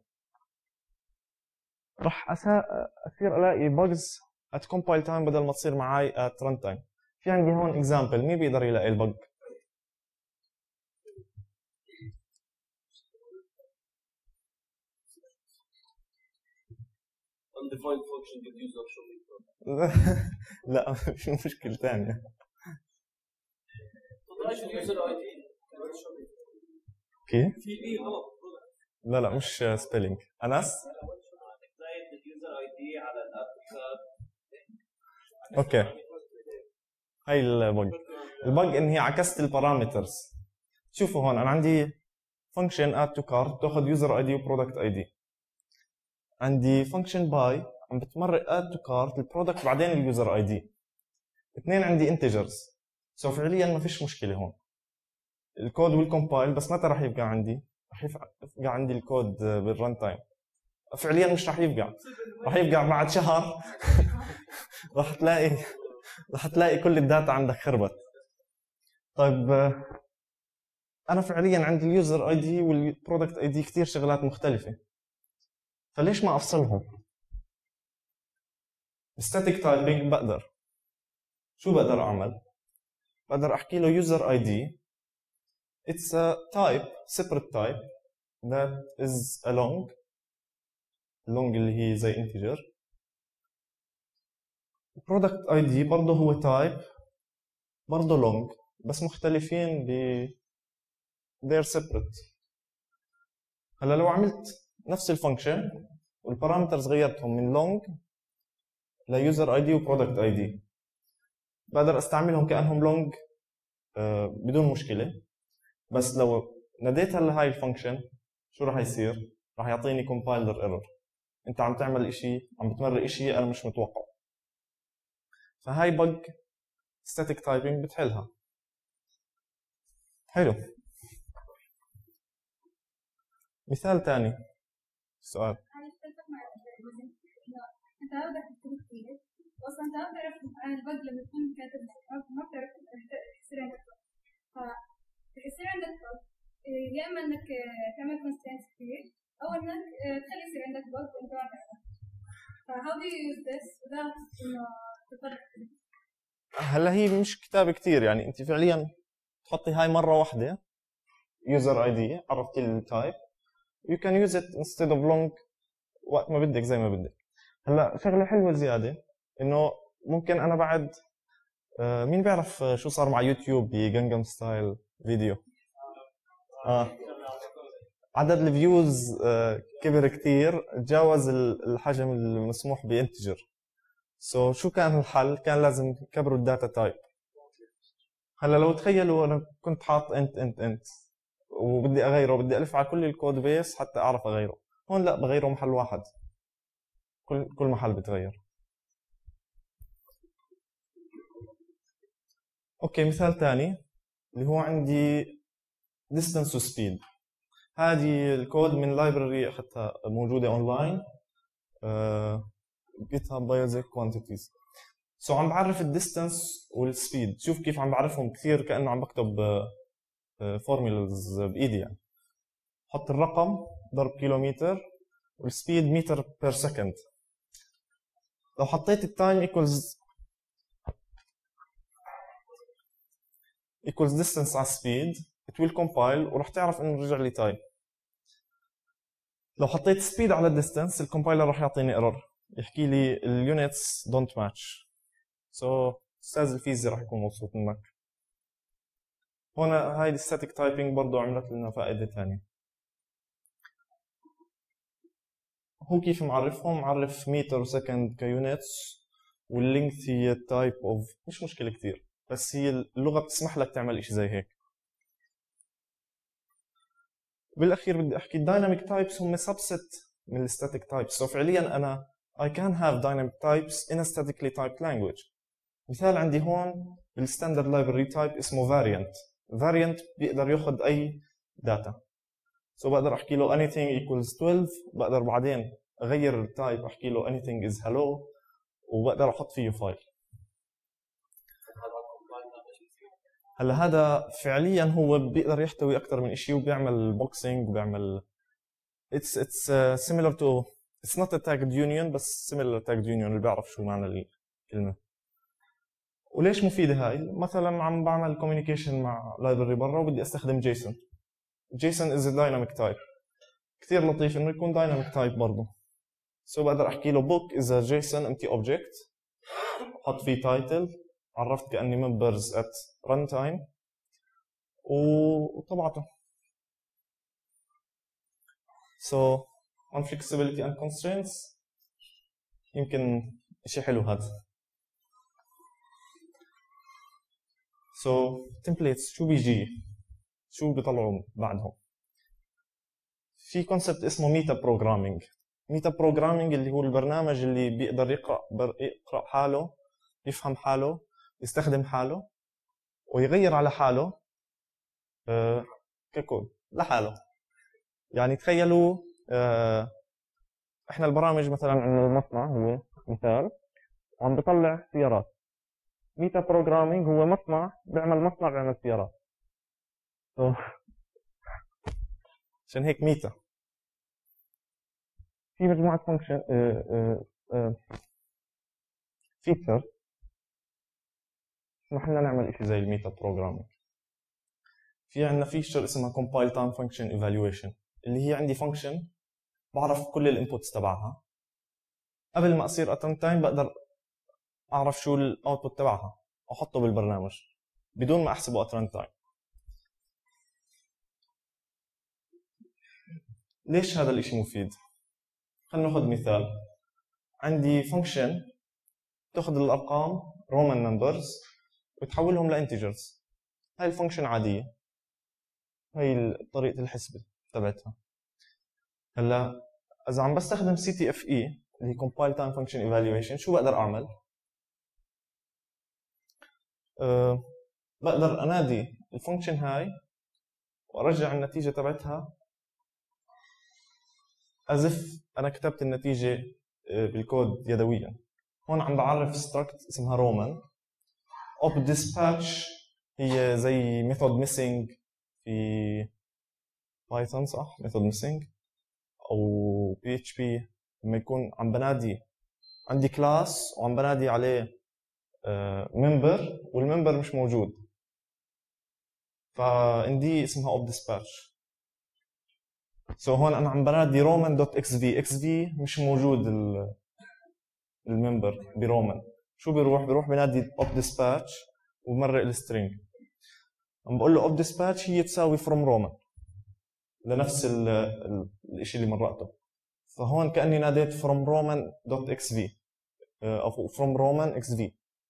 راح أصير ألاقي bugs at compile time بدل ما تصير معي at runtime. في عندي هون example مين بيقدر يلاقي البج؟ undefined function get user show me لا في مشكلة ثانية. كيف؟ لا مش سبيلينج. انس اوكي، هاي البج ان هي عكست البارامترز. شوفوا هون انا عندي فانكشن اد تو كارت بتاخذ يوزر اي دي وبرودكت اي دي. عندي فانكشن باي عم بتمرق اد تو كارت البرودكت بعدين اليوزر اي دي. اثنين عندي انتجرز. سو فعليا ما فيش مشكله هون. الكود والكومبايل بس متى راح يبقى عندي؟ راح يبقى عندي الكود بالرن تايم. فعليا مش راح يبقى بعد شهر. راح تلاقي كل الداتا عندك خربت. طيب انا فعليا عندي اليوزر اي دي والبرودكت اي دي كثير شغلات مختلفه، فليش ما افصلهم؟ static typing بقدر. شو بقدر اعمل؟ بقدر احكي له user ID it's a type separate type that is a long اللي هي زي integer. product ID برضه هو type برضه long بس مختلفين they're separate. هلا لو عملت نفس الفانكشن والبارامترز غيرتهم من long ل user ID و product ID بقدر استعملهم كأنهم long بدون مشكلة. بس لو ناديت هلا هاي الفانكشن شو راح يصير؟ راح يعطيني compiler error. انت عم تعمل اشي، عم بتمرق اشي انا مش متوقع. فهاي بق static typing بتحلها. حلو. مثال تاني. سؤال. انت ما بدك تكتب كثير، اصلا انت ما بتعرف البق لما تكون كاتب ما بتعرف يصير عندك بق. فيصير عندك بق يا اما انك تعمل constraints كثير او انك تخلي يصير عندك بق وانت ما تعرف. فهاو دو يو يوز ذس without انه تفرق؟ هلا هي مش كتابة كثير، يعني انت فعليا تحطي هاي مرة واحدة user ID عرفتي التايب you can use it instead of long وقت ما بدك زي ما بدك. هلا شغله حلوه زياده انه ممكن انا بعد مين بيعرف شو صار مع يوتيوب بجنجم ستايل فيديو؟ عدد الفيوز كبر كتير، تجاوز الحجم المسموح بانتجر. سو شو كان الحل؟ كان لازم يكبروا الداتا تايب. هلا لو تخيلوا انا كنت حاط انت وبدي اغيره، بدي الف على كل الكود بيس حتى اعرف اغيره. هون لا، بغيره محل واحد، كل محل بتغير. اوكي، مثال ثاني اللي هو عندي distance و speed. هذه الكود من لايبرري اخذتها موجوده اونلاين GitHub basic quantities. سو عم بعرف الديستانس والسبيد. شوف كيف عم بعرفهم كثير كانه عم بكتب فورمولاز بايدي. يعني حط الرقم ضرب كيلومتر والسبيد متر بير سكند. لو حطيت التايم ايكوالز distance على speed it will compile وراح تعرف انه رجع لي تايم. لو حطيت speed على distance الكومبايلر راح يعطيني ايرور يحكي لي اليونتس don't match. سو استاذ الفيزياء راح يكون مبسوط منك. هون هاي الستاتيك تايبنج برضه عملت لنا فائده ثانيه. هو كيف معرفهم؟ معرف متر وسكند كيونتس واللينث هي تايب اوف، مش مشكله كثير، بس هي اللغه بتسمح لك تعمل شيء زي هيك. بالاخير بدي احكي الدايناميك تايبس هم سبست من الستاتيك تايبس. سو فعليا انا I can have dynamic types in a statically typed language. مثال عندي هون بالستاندرد لايبرري تايب اسمه variant بيقدر ياخذ اي داتا. سو بقدر احكي له anything equals 12، بقدر بعدين اغير التايب احكي له anything is hello وبقدر احط فيه فايل. هلا هذا فعليا هو بيقدر يحتوي اكثر من شيء وبيعمل بوكسينج وبيعمل it's similar to it's not a tagged union بس similar to tagged union اللي بيعرف شو معنى الكلمه. وليش مفيده هاي؟ مثلا عم بعمل كوميونيكيشن مع لايبرري برا وبدي استخدم جيسون. جيسون is a dynamic type. كثير لطيف انه يكون dynamic type برضه. سو بقدر احكي له book is a JSON empty object، احط فيه title، عرفت كاني members at runtime وطبعته. So on flexibility and constraints يمكن شيء حلو هذا. So templates شو بيجي؟ شو بيطلعوا بعدهم؟ في كونسبت اسمه ميتا بروجرامينج. ميتا بروجرامينج اللي هو البرنامج اللي بيقدر يقرأ حاله، يفهم حاله، يستخدم حاله ويغير على حاله ككود لحاله. يعني تخيلوا احنا البرامج مثلا عندنا المصنع هو مثال وعم بيطلع سيارات. ميتا بروجرامينج هو مصنع بيعمل سيارات. عشان هيك ميتا في مجموعة فانكشن فيتشر اسمح لنا نعمل اشي زي الميتا بروجرامينج. في عندنا فيتشر اسمها compile time function evaluation اللي هي عندي فانكشن بعرف كل الانبوتس تبعها. قبل ما اصير اترن تايم بقدر اعرف شو الاوتبوت تبعها واحطه بالبرنامج بدون ما احسبه اترن تايم. ليش هذا الاشي مفيد؟ خلينا ناخذ مثال. عندي فانكشن تاخذ الارقام رومان نمبرز وتحولهم لانتجرز. هاي الفانكشن عاديه، هاي طريقه الحسبه تبعتها. هلا اذا عم بستخدم CTFE اللي هي compile time function evaluation شو بقدر اعمل؟ بقدر انادي الفانكشن هاي وارجع النتيجه تبعتها as if انا كتبت النتيجه بالكود يدويا. هون عم بعرف struct اسمها رومان. op dispatch هي زي method missing في بايثون، صح؟ method missing او PHP لما يكون عم بنادي عندي كلاس وعم بنادي عليه member والممبر مش موجود، فاندي اسمها op dispatch. هون انا عم بنادي roman.xv، xv مش موجود الممبر برومان. شو بيروح بنادي op dispatch وبمرق السترينج. عم بقول له op dispatch هي تساوي from roman لنفس الشيء اللي مرقته. فهون كاني ناديت from roman.xv او from roman xv.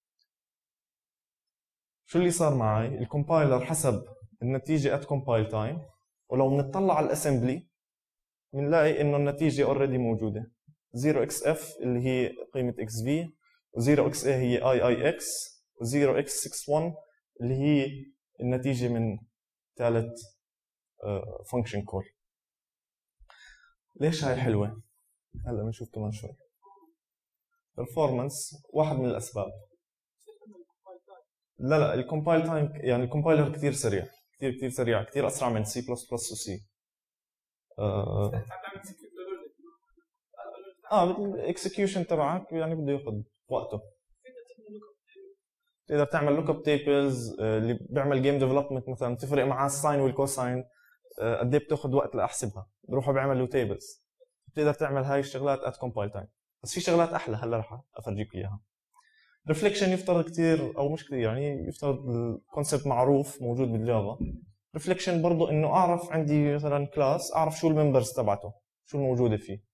شو اللي صار معي؟ الكومبايلر حسب النتيجه at compile time، ولو بنطلع على الاسمبلي بنلاقي انه النتيجه اوريدي موجوده 0xf اللي هي قيمه xv، و0xa هي iix، و0x61 اللي هي النتيجه من ثالث فانكشن كول. ليش هاي حلوه؟ هلا بنشوف كمان شوي. performance واحد من الاسباب. لا الكومبايل تايم يعني الكومبايلر كثير سريع، كثير سريع، كثير اسرع من C++ وسي. الاكسكيوشن تبعك يعني بده ياخذ وقته. تقدر تعمل لوك اب تيبلز. اللي بيعمل جيم ديفلوبمنت مثلا تفرق معاه الساين والكوساين قد ايه بتاخذ وقت لاحسبها، بروحوا بيعملوا تيبلز. بتقدر تعمل هاي الشغلات ات كومبايل تايم. بس في شغلات احلى هلا رح افرجيك اياها. ريفليكشن يفترض كثير او مش كثير، يعني يفترض الكونسبت معروف موجود بالجافا. ريفليكشن برضه انه اعرف عندي مثلا كلاس اعرف شو الممبرز تبعته، شو الموجوده فيه.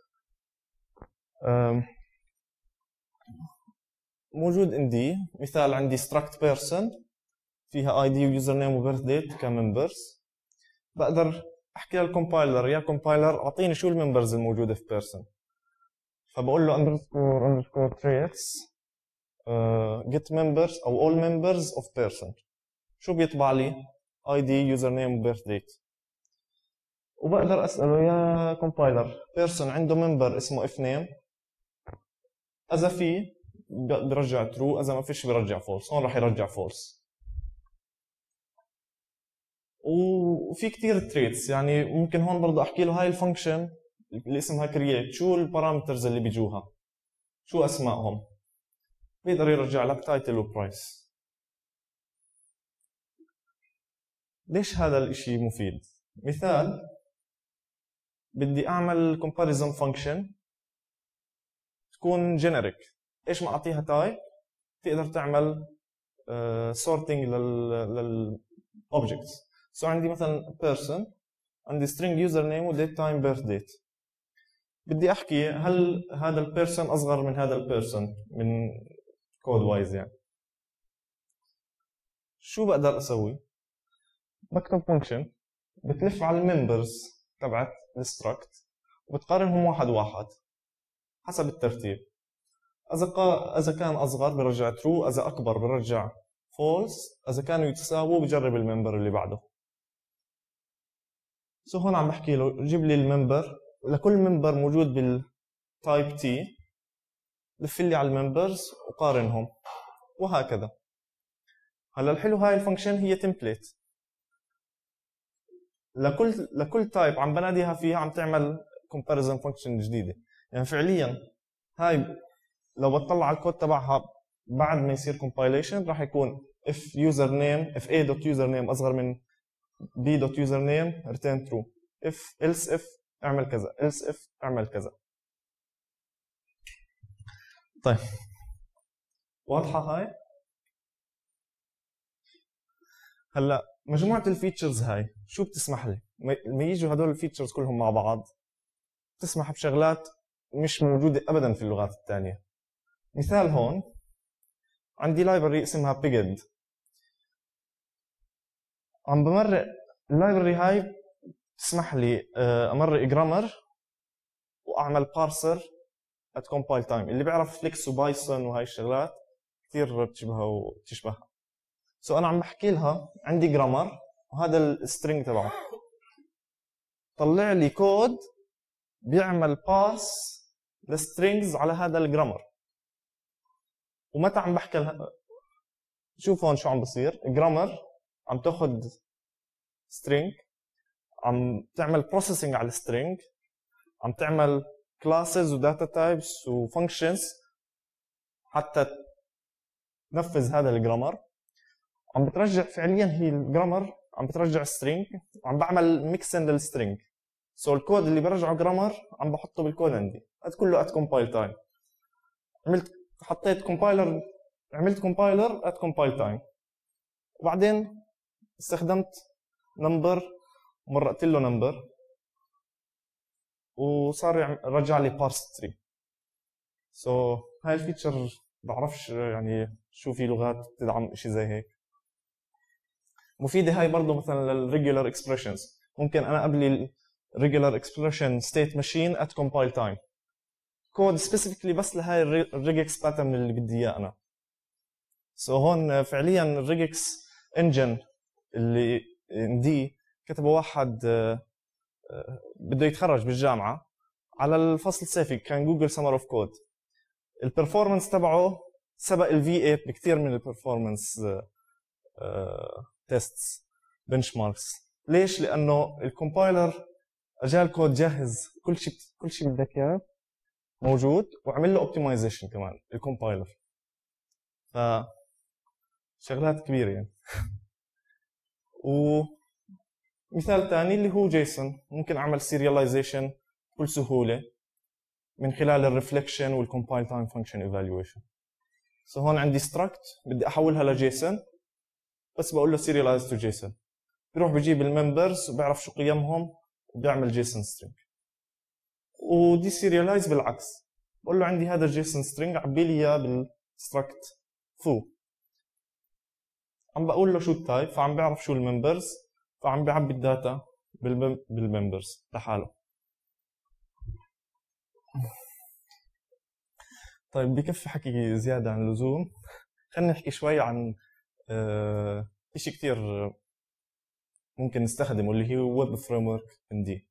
موجود عندي مثال، عندي struct person فيها ID ويوزر نيم وبيرث ديت كممبرز. بقدر احكي للكومبايلر يا كومبايلر اعطيني شو الممبرز الموجوده في person، فبقول له underscore traits get members او all members of person. شو بيطبع لي؟ ID يوزر نيم وبيرث ديت. وبقدر اساله يا كومبايلر person عنده ممبر اسمه if name، اذا في برجع true، اذا ما فيش برجع false. هون راح يرجع false. وفي كتير تريتس، يعني ممكن هون برضه احكي له هاي الفانكشن اللي اسمها create شو البارامترز اللي بيجوها، شو اسمائهم. بيقدر يرجع لك title وبرايس. ليش هذا الاشي مفيد؟ مثال، بدي اعمل comparison function تكون generic، ايش ما اعطيها تايب تقدر تعمل sorting objects. سو عندي مثلا person، عندي string username و date time birth date. بدي احكي هل هذا البيرسون اصغر من هذا البيرسون من كود وايز يعني. شو بقدر اسوي؟ بكتب فانكشن بتلف على الممبرز تبعت الستراكت وبتقارنهم واحد واحد حسب الترتيب. اذا كان اصغر برجع true، اذا اكبر برجع false، اذا كانوا يتساووا بجرب الممبر اللي بعده. سو هون عم بحكي له جيب لي الممبر، لكل ممبر موجود بالتايب تي لف لي على الممبرز وقارنهم وهكذا. هلا الحلو هاي الفانكشن هي تمبليت، لكل تايب عم بناديها فيها عم تعمل comparison فانكشن جديده. يعني فعليا هاي لو بتطلع على الكود تبعها بعد ما يصير compilation راح يكون if username if a.username اصغر من b.username return true، else if اعمل كذا، else if اعمل كذا. طيب واضحه هاي؟ هلا مجموعه الفيتشرز هاي شو بتسمح لي؟ لما يجوا هدول الفيتشرز كلهم مع بعض بتسمح بشغلات مش موجوده ابدا في اللغات الثانيه. مثال هون عندي لايبرري اسمها بيجد، عم بمرق اللايبرري هاي بتسمح لي امرق جرامر واعمل بارسر at compile time. اللي بيعرف فليكس وبايثون وهاي الشغلات كثير بتشبهها. سو انا عم بحكي لها عندي جرامر وهذا السترينج تبعه، طلع لي كود بيعمل باس للسترينجز على هذا الجرامر. ومتى عم بحكي لها شوف هون شو عم بصير، جرامر عم تاخذ سترينج، عم تعمل بروسيسنج على السترينج، عم تعمل كلاسز وداتا تايبس وفانكشنز حتى تنفذ هذا الجرامر. عم بترجع فعليا هي الجرامر عم بترجع سترينج وعم بعمل ميكسن للسترينج. سو الكود اللي برجعه جرامر عم بحطه بالكود عندي. هذا كله ات كومبايل تايم. حطيت كومبايلر، عملت كومبايلر ات كومبايل تايم، وبعدين استخدمت نمبر ومرقت له نمبر وصار رجع لي بارس تري. سو هاي الفيتشر بعرفش يعني شو في لغات تدعم شيء زي هيك. مفيده هاي برضه مثلا للريجولار اكسبريشنز. ممكن انا قبلي الريجولار اكسبريشن ستيت ماشين ات كومبايل تايم كود سبيسيفيكلي بس لهاي الريجكس باترن اللي بدي اياه انا. سو هون فعليا الريجكس انجن اللي دي كتبه واحد بده يتخرج بالجامعه على الفصل الصيفي، كان جوجل سمر اوف كود. البرفورمانس تبعه سبق الفي 8 بكثير من البرفورمانس تيستس بنش ماركس. ليش؟ لانه الكومبايلر اجى الكود جاهز، كل شيء بدك اياه موجود، وعمل له اوبتمايزيشن كمان الكومبايلر. ف شغلات كبيره يعني. ومثال ثاني اللي هو جيسون، ممكن اعمل سيرياليزيشن بكل سهوله من خلال الريفليكشن والكومبايل تايم فانكشن ايفالويشن. سو هون عندي ستراكت بدي احولها لجيسون، بس بقول له سيريالايز تو جيسون، بيروح بجيب الممبرز وبيعرف شو قيمهم وبيعمل جيسون سترينج. ودي سيريالايز بالعكس، بقول له عندي هذا الجيسون سترينج عبي لي اياه بالستراكت فو، عم بقول له شو التايب فعم بيعرف شو الممبرز، فعم بيعبي الداتا بالممبرز لحاله. طيب بكفي حكي زياده عن اللزوم، خلينا نحكي شوي عن شيء كثير ممكن نستخدمه اللي هو ويب فريم ورك ان دي.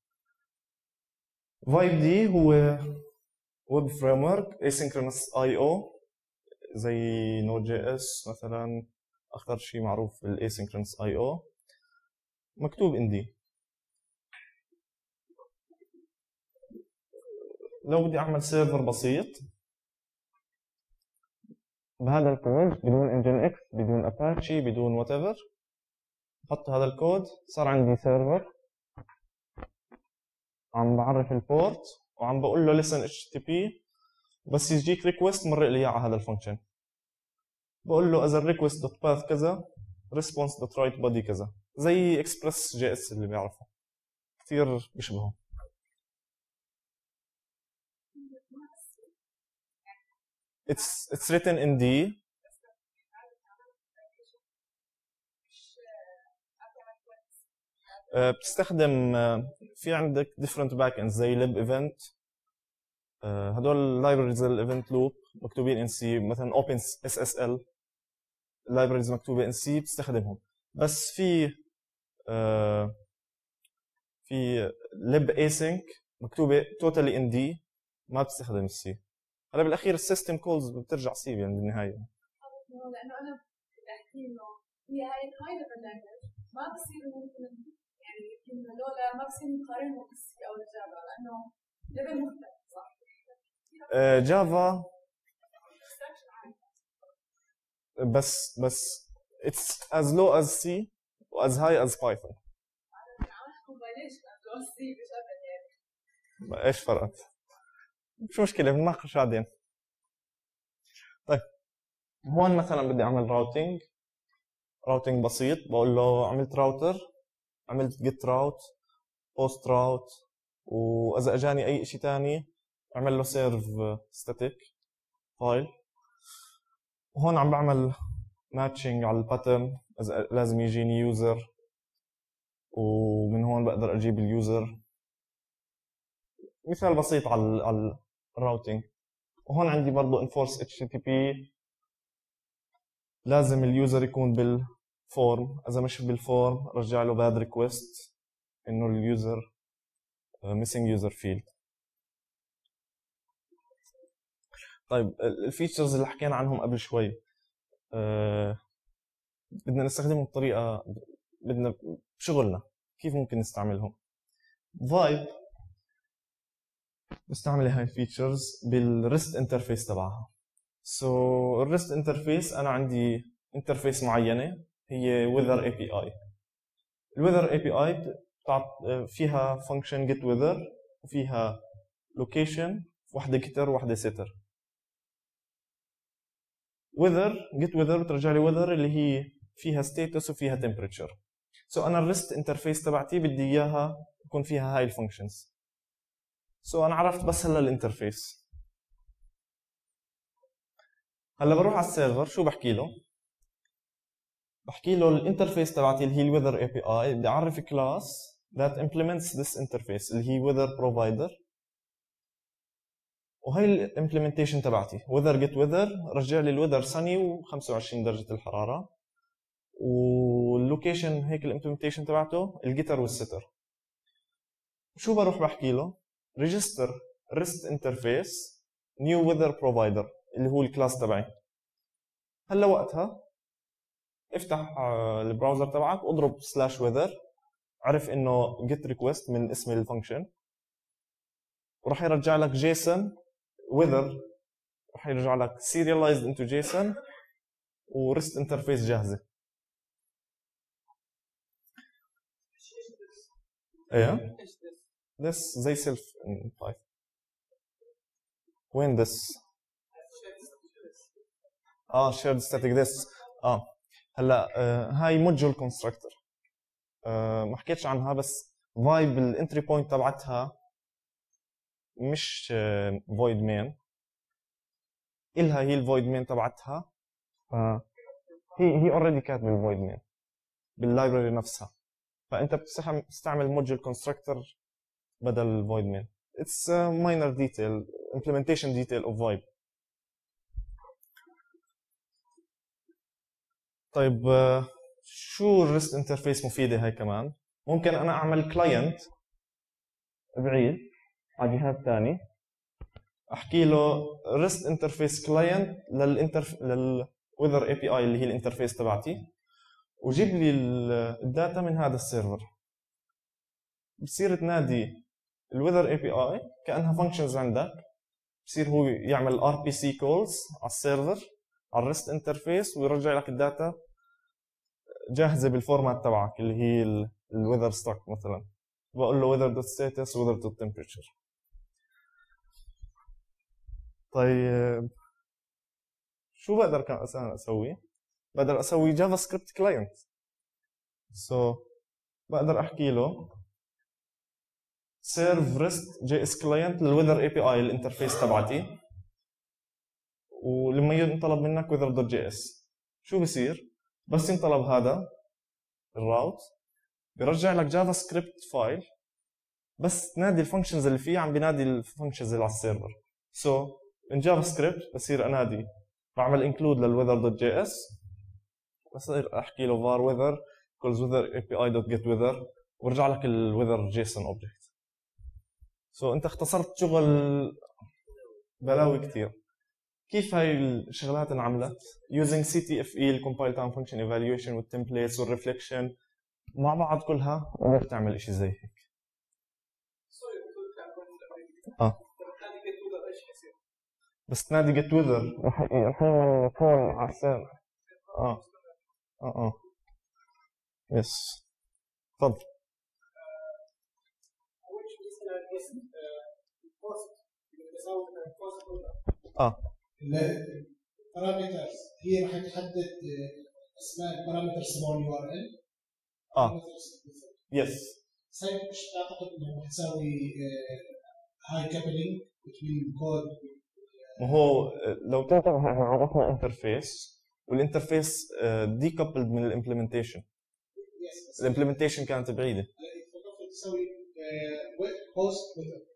vibe.d هو ويب فريم ورك asynchronous IO زي نود جي اس مثلا، اخطر شيء معروف الاسynchronous IO، مكتوب ان دي. لو بدي اعمل سيرفر بسيط بهذا الكود بدون انجن اكس بدون اباتشي بدون وات ايفر، بحط هذا الكود صار عندي سيرفر، عم بعرف البورت وعم بقول له listen HTTP، بس يجيك ريكوست مرق لي اياه على هذا الفانكشن، بقول له اذا الريكوست دوت باث كذا response dot write body كذا، زي express JS اللي بيعرفه، كثير بيشبهه. It's written in D. بتستخدم في عندك different backends زي lib event، هدول libraries زي الايفنت لوب مكتوبين in C، مثلا open SSL libraries مكتوبة in C بتستخدمهم. بس في lib async مكتوبة totally in D ما بتستخدم C. هلا بالاخير السيستم كولز بترجع C يعني بالنهاية. لانه انا بدي احكي انه هي هاي ليفل لانجوج ما بصير ممكن يعني يمكن هذول ما بصير نقارنهم بالسي او الجافا لانه ليفل مختلف صح؟ جافا بس it's as low as C و as high as Python. ايش فرقت؟ مش مشكلة بنناقش بعدين. طيب هون مثلا بدي اعمل راوتينج بسيط، بقول له عملت راوتر، عملت جيت راوت، بوست راوت، واذا اجاني اي شيء ثاني اعمل له سيرف ستاتيك فايل. وهون عم بعمل ماتشنج على الباترن، اذا لازم يجيني يوزر، ومن هون بقدر اجيب اليوزر. مثال بسيط على الراوتينج. وهون عندي برضه انفورس HTTP، لازم اليوزر يكون بالفورم، اذا مش بالفورم رجع له باد ريكويست انه اليوزر ميسنج يوزر فيلد. طيب الفيتشرز اللي حكينا عنهم قبل شوي بدنا نستخدمهم بطريقه، بدنا بشغلنا كيف ممكن نستعملهم. فايب بستعمل هاي الفيتشرز بالريست انترفيس تبعها. الريست انترفيس انا عندي انترفيس معينه هي weather API. الweather API فيها function get weather، وفيها location، واحدة getter وواحدة setter. weather get weather بترجع لي weather اللي هي فيها status وفيها temperature. انا الريست انترفيس تبعتي بدي اياها يكون فيها هاي الفانكشنز. انا عرفت بس هلا الانترفيس. هلا بروح على السيرفر، شو بحكي له؟ بحكي له الانترفيس تبعتي اللي هي الويذر اي بي اي بدي اعرف كلاس that implements this interface اللي هي weather provider، وهي الامبلمنتيشن تبعتي weather get weather رجع لي الويذر sunny و25 درجة الحرارة، واللوكيشن هيك الامبلمنتيشن تبعته الجيتر والستر. شو بروح بحكي له؟ register rest interface new weather provider اللي هو الكلاس تبعي. هلا وقتها افتح البراوزر تبعك واضرب /weather، عرف انه get request من اسم الفانكشن، وراح يرجع لك جيسون weather، راح يرجع لك serialized into جيسون وريست انترفيس جاهزه. ايه this زي self in Python. وين this؟ shared static this. هلا هاي موديول كونستراكتور، ما حكيتش عنها، بس فايب الانتري بوينت تبعتها مش void main، إلها هي الفويد مين تبعتها، هي اوريدي كاتبه الفويد مين باللايبرري نفسها، فانت بتستعمل موديول كونستراكتور بدل الفويد مين. It's a minor detail, implementation detail of vibe. طيب شو الريست انترفيس مفيدة هاي كمان؟ ممكن انا اعمل كلاينت بعيد على جهاز ثاني، احكي له ريست انترفيس كلاينت للويذر اي بي اي اللي هي الانترفيس تبعتي، وجيب لي الداتا من هذا السيرفر. بصير تنادي الويذر اي بي اي كانها فانكشنز عندك، بصير هو يعمل ار بي سي كولز على السيرفر على الريست انترفيس ويرجع لك الداتا جاهزه بالفورمات تبعك اللي هي الويذر ستوك. مثلا بقول له weather dot status weather dot temperature. طيب شو بقدر كمان اسوي؟ بقدر اسوي جافا سكريبت كلاينت. بقدر احكي له سيرف ريست جي اس كلاينت للويذر اي بي اي الانترفيس تبعتي، ولما ينطلب منك ويذر دوت جي اس شو بصير؟ بس ينطلب هذا الراوت بيرجع لك جافا سكريبت فايل، بس تنادي الفانكشنز اللي فيه عم بينادي الفانكشنز اللي على السيرفر. من جافا سكريبت بصير انادي بعمل انكلود للويذر دوت جي اس، بصير احكي له var weather equals weather api dot get weather وارجع لك الويذر جيسون اوبجكت. انت اختصرت شغل بلاوي كثير. كيف هاي الشغلات انعملت؟ using CTFE الcompile time function evaluation والtemplates والreflection مع بعض كلها قدرت تعمل اشي زي هيك. بس تنادي get weather الحين يكون على السيرفر. يس تفضل. البارامترز هي راح تحدد اسماء البارامترز تبع اليو ار ال. يس سايب مش تعتقد انه تساوي هاي كابلينج بين الكود. ما هو لو تنتبه احنا عرفنا انترفيس، والانترفيس دي كابلد من الامبلمنتيشن. الامبلمنتيشن كانت بعيده. تساوي بوست ويذر.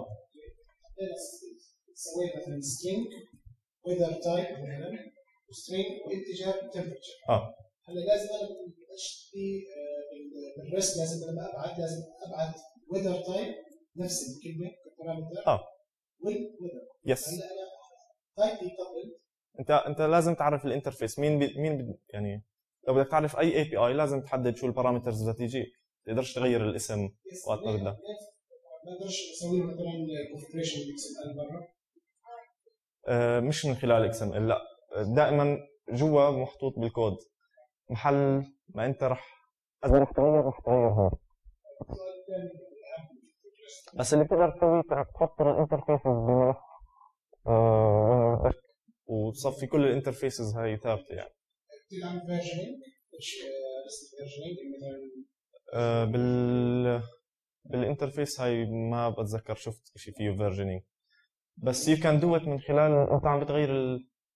تسوي مثلا string weather type مثلا string integer temperature. هلا لازم انا اشتري بالريست لازم ابعت weather type نفس الكلمه كبارامتر والweather. يس هلا انا تايب يقبل. انت لازم تعرف الانترفيس مين يعني لو بدك تعرف اي اي بي اي لازم تحدد شو البارامترز اللي تيجي، تقدرش تغير الاسم وقت ما بدك. ما اقدرش اسوي مثلا كونفيجريشن اكس ام ال برا. مش من خلال اكس ام ال، لا دائما جوا محطوط بالكود، محل ما انت اذا رح تغير هون. بس اللي بتقدر تسويه تحط الانترفيسز بملف وتصفي كل الانترفيسز هاي ثابته يعني. بتعمل فيرجنينج بالانترفيس هاي ما بتذكر شفت شيء فيه فيرجنينج، بس you can do it من خلال انت عم بتغير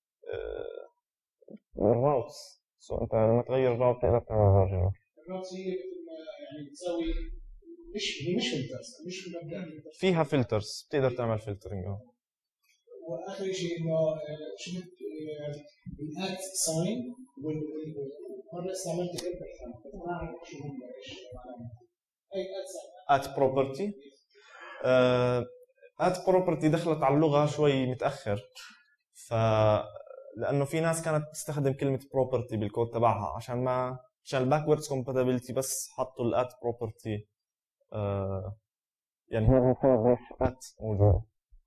الراوتس. انت لما تغير الراوت تقدر تعمل فيرجنينج. الراوتس هي يعني بتساوي مش فلترز، مش فيها فلترز بتقدر تعمل فلترنج. واخر شيء انه شفت الات ساين مره استعملت ات بروبرتي. ات بروبرتي دخلت على اللغه شوي متاخر، لانه في ناس كانت تستخدم كلمه بروبرتي بالكود تبعها عشان الباكوردز كومباتيبلتي، بس حطوا الات بروبرتي يعني هو المفروض ليش ات موجود.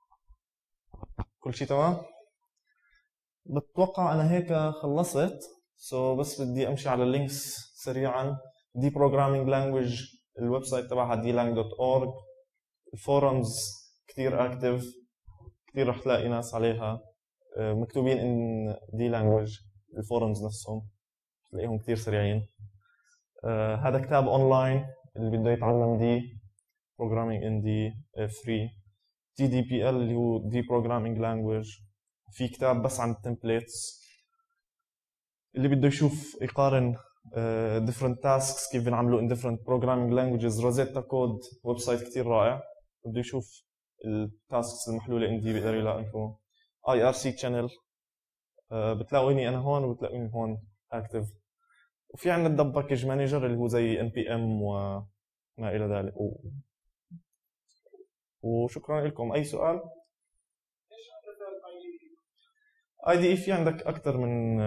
كل شيء تمام؟ بتوقع انا هيك خلصت. بس بدي امشي على اللينكس سريعا. دي بروجرامينج لانجويج الويب سايت تبعها dlang.org. الفورمز كثير اكتف، كثير رح تلاقي ناس عليها مكتوبين ان دي لانجويج. الفورمز نفسهم تلاقيهم كثير سريعين. هذا كتاب اونلاين اللي بده يتعلم دي بروجرامينج ان دي فري. TDPL اللي هو دي بروجرامينج لانجويج. في كتاب بس عن التمبليتس اللي بده يشوف يقارن different tasks كيف بنعملوا in different programming languages. روزيتا كود ويب سايت كثير رائع، بده يشوف التاسكس المحلوله ان دي بيقدر يلاقيكم. IRC channel بتلاقوني انا هون وبتلاقوني هون اكتف. وفي عندنا الدب باكج مانجر اللي هو زي NPM وما الى ذلك. وشكرا لكم. اي سؤال؟ IDE في عندك اكثر من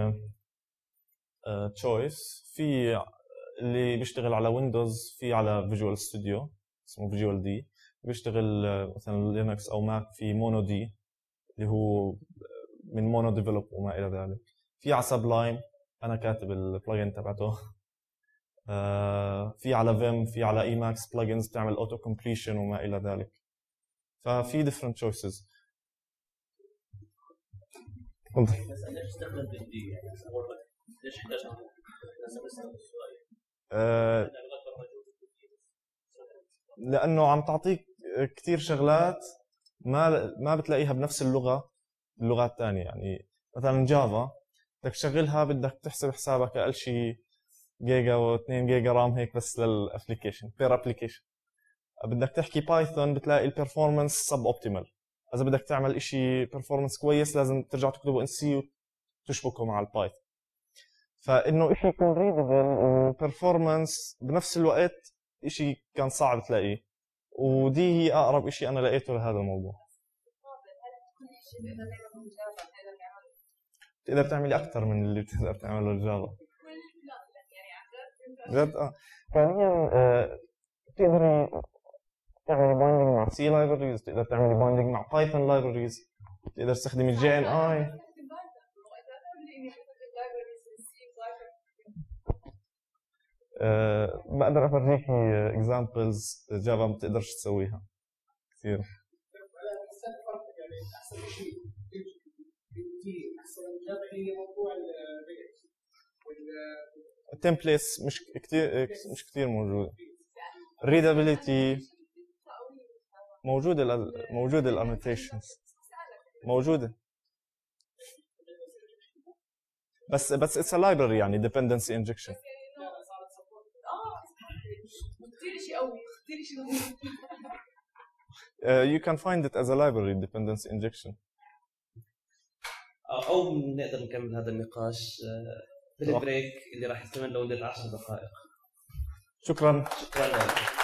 تشويس. في اللي بيشتغل على ويندوز، في على فيجوال ستوديو اسمه فيجوال دي. بيشتغل مثلا لينكس او ماك في مونو دي اللي هو من مونو ديفلوب وما الى ذلك. في على سبلايم انا كاتب البلجن تبعته. في على فيم، في على اي ماكس بلجنز بتعمل اوتو كومبليشن وما الى ذلك. ففي different choices. ليش 11 لانه عم تعطيك كثير شغلات ما بتلاقيها بنفس اللغات الثانيه. يعني مثلا جافا بدك تشغلها، بدك تحسب حسابك اقل شيء جيجا و2 جيجا رام هيك بس للابلكيشن بير ابلكيشن. بدك تحكي بايثون بتلاقي البرفورمانس سب اوبتيمال. اذا بدك تعمل إشي برفورمانس كويس لازم ترجع تكتبه ان سي وتشبكه مع البايثون. فانه إشي يكون ريدبل وبرفورمانس بنفس الوقت إشي كان صعب تلاقيه، ودي هي اقرب إشي انا لقيته لهذا الموضوع. تقدر تعملي اكثر من اللي بتقدر تعمله الجافا. جد فعليا بتقدري تعملي بايندينج مع سي لايبريز، تقدر تعملي بايندينج مع بايثون لايبريز، تقدر تستخدمي جي ان اي. بقدر افرجيكي اكزامبلز جافا ما بتقدرش تسويها كثير. احسن شيء احسن جافا هي موضوع التمبليتس مش كثير موجوده. الريدابيليتي موجوده الانوتيشنز موجوده، بس اتس ا لايبرري يعني dependency injection. كثير شيء قوي، كثير شيء you can find it as a library dependency injection. او نقدر نكمل هذا النقاش بالبريك اللي راح يستمر لمده 10 دقائق. شكرا. شكرا لك.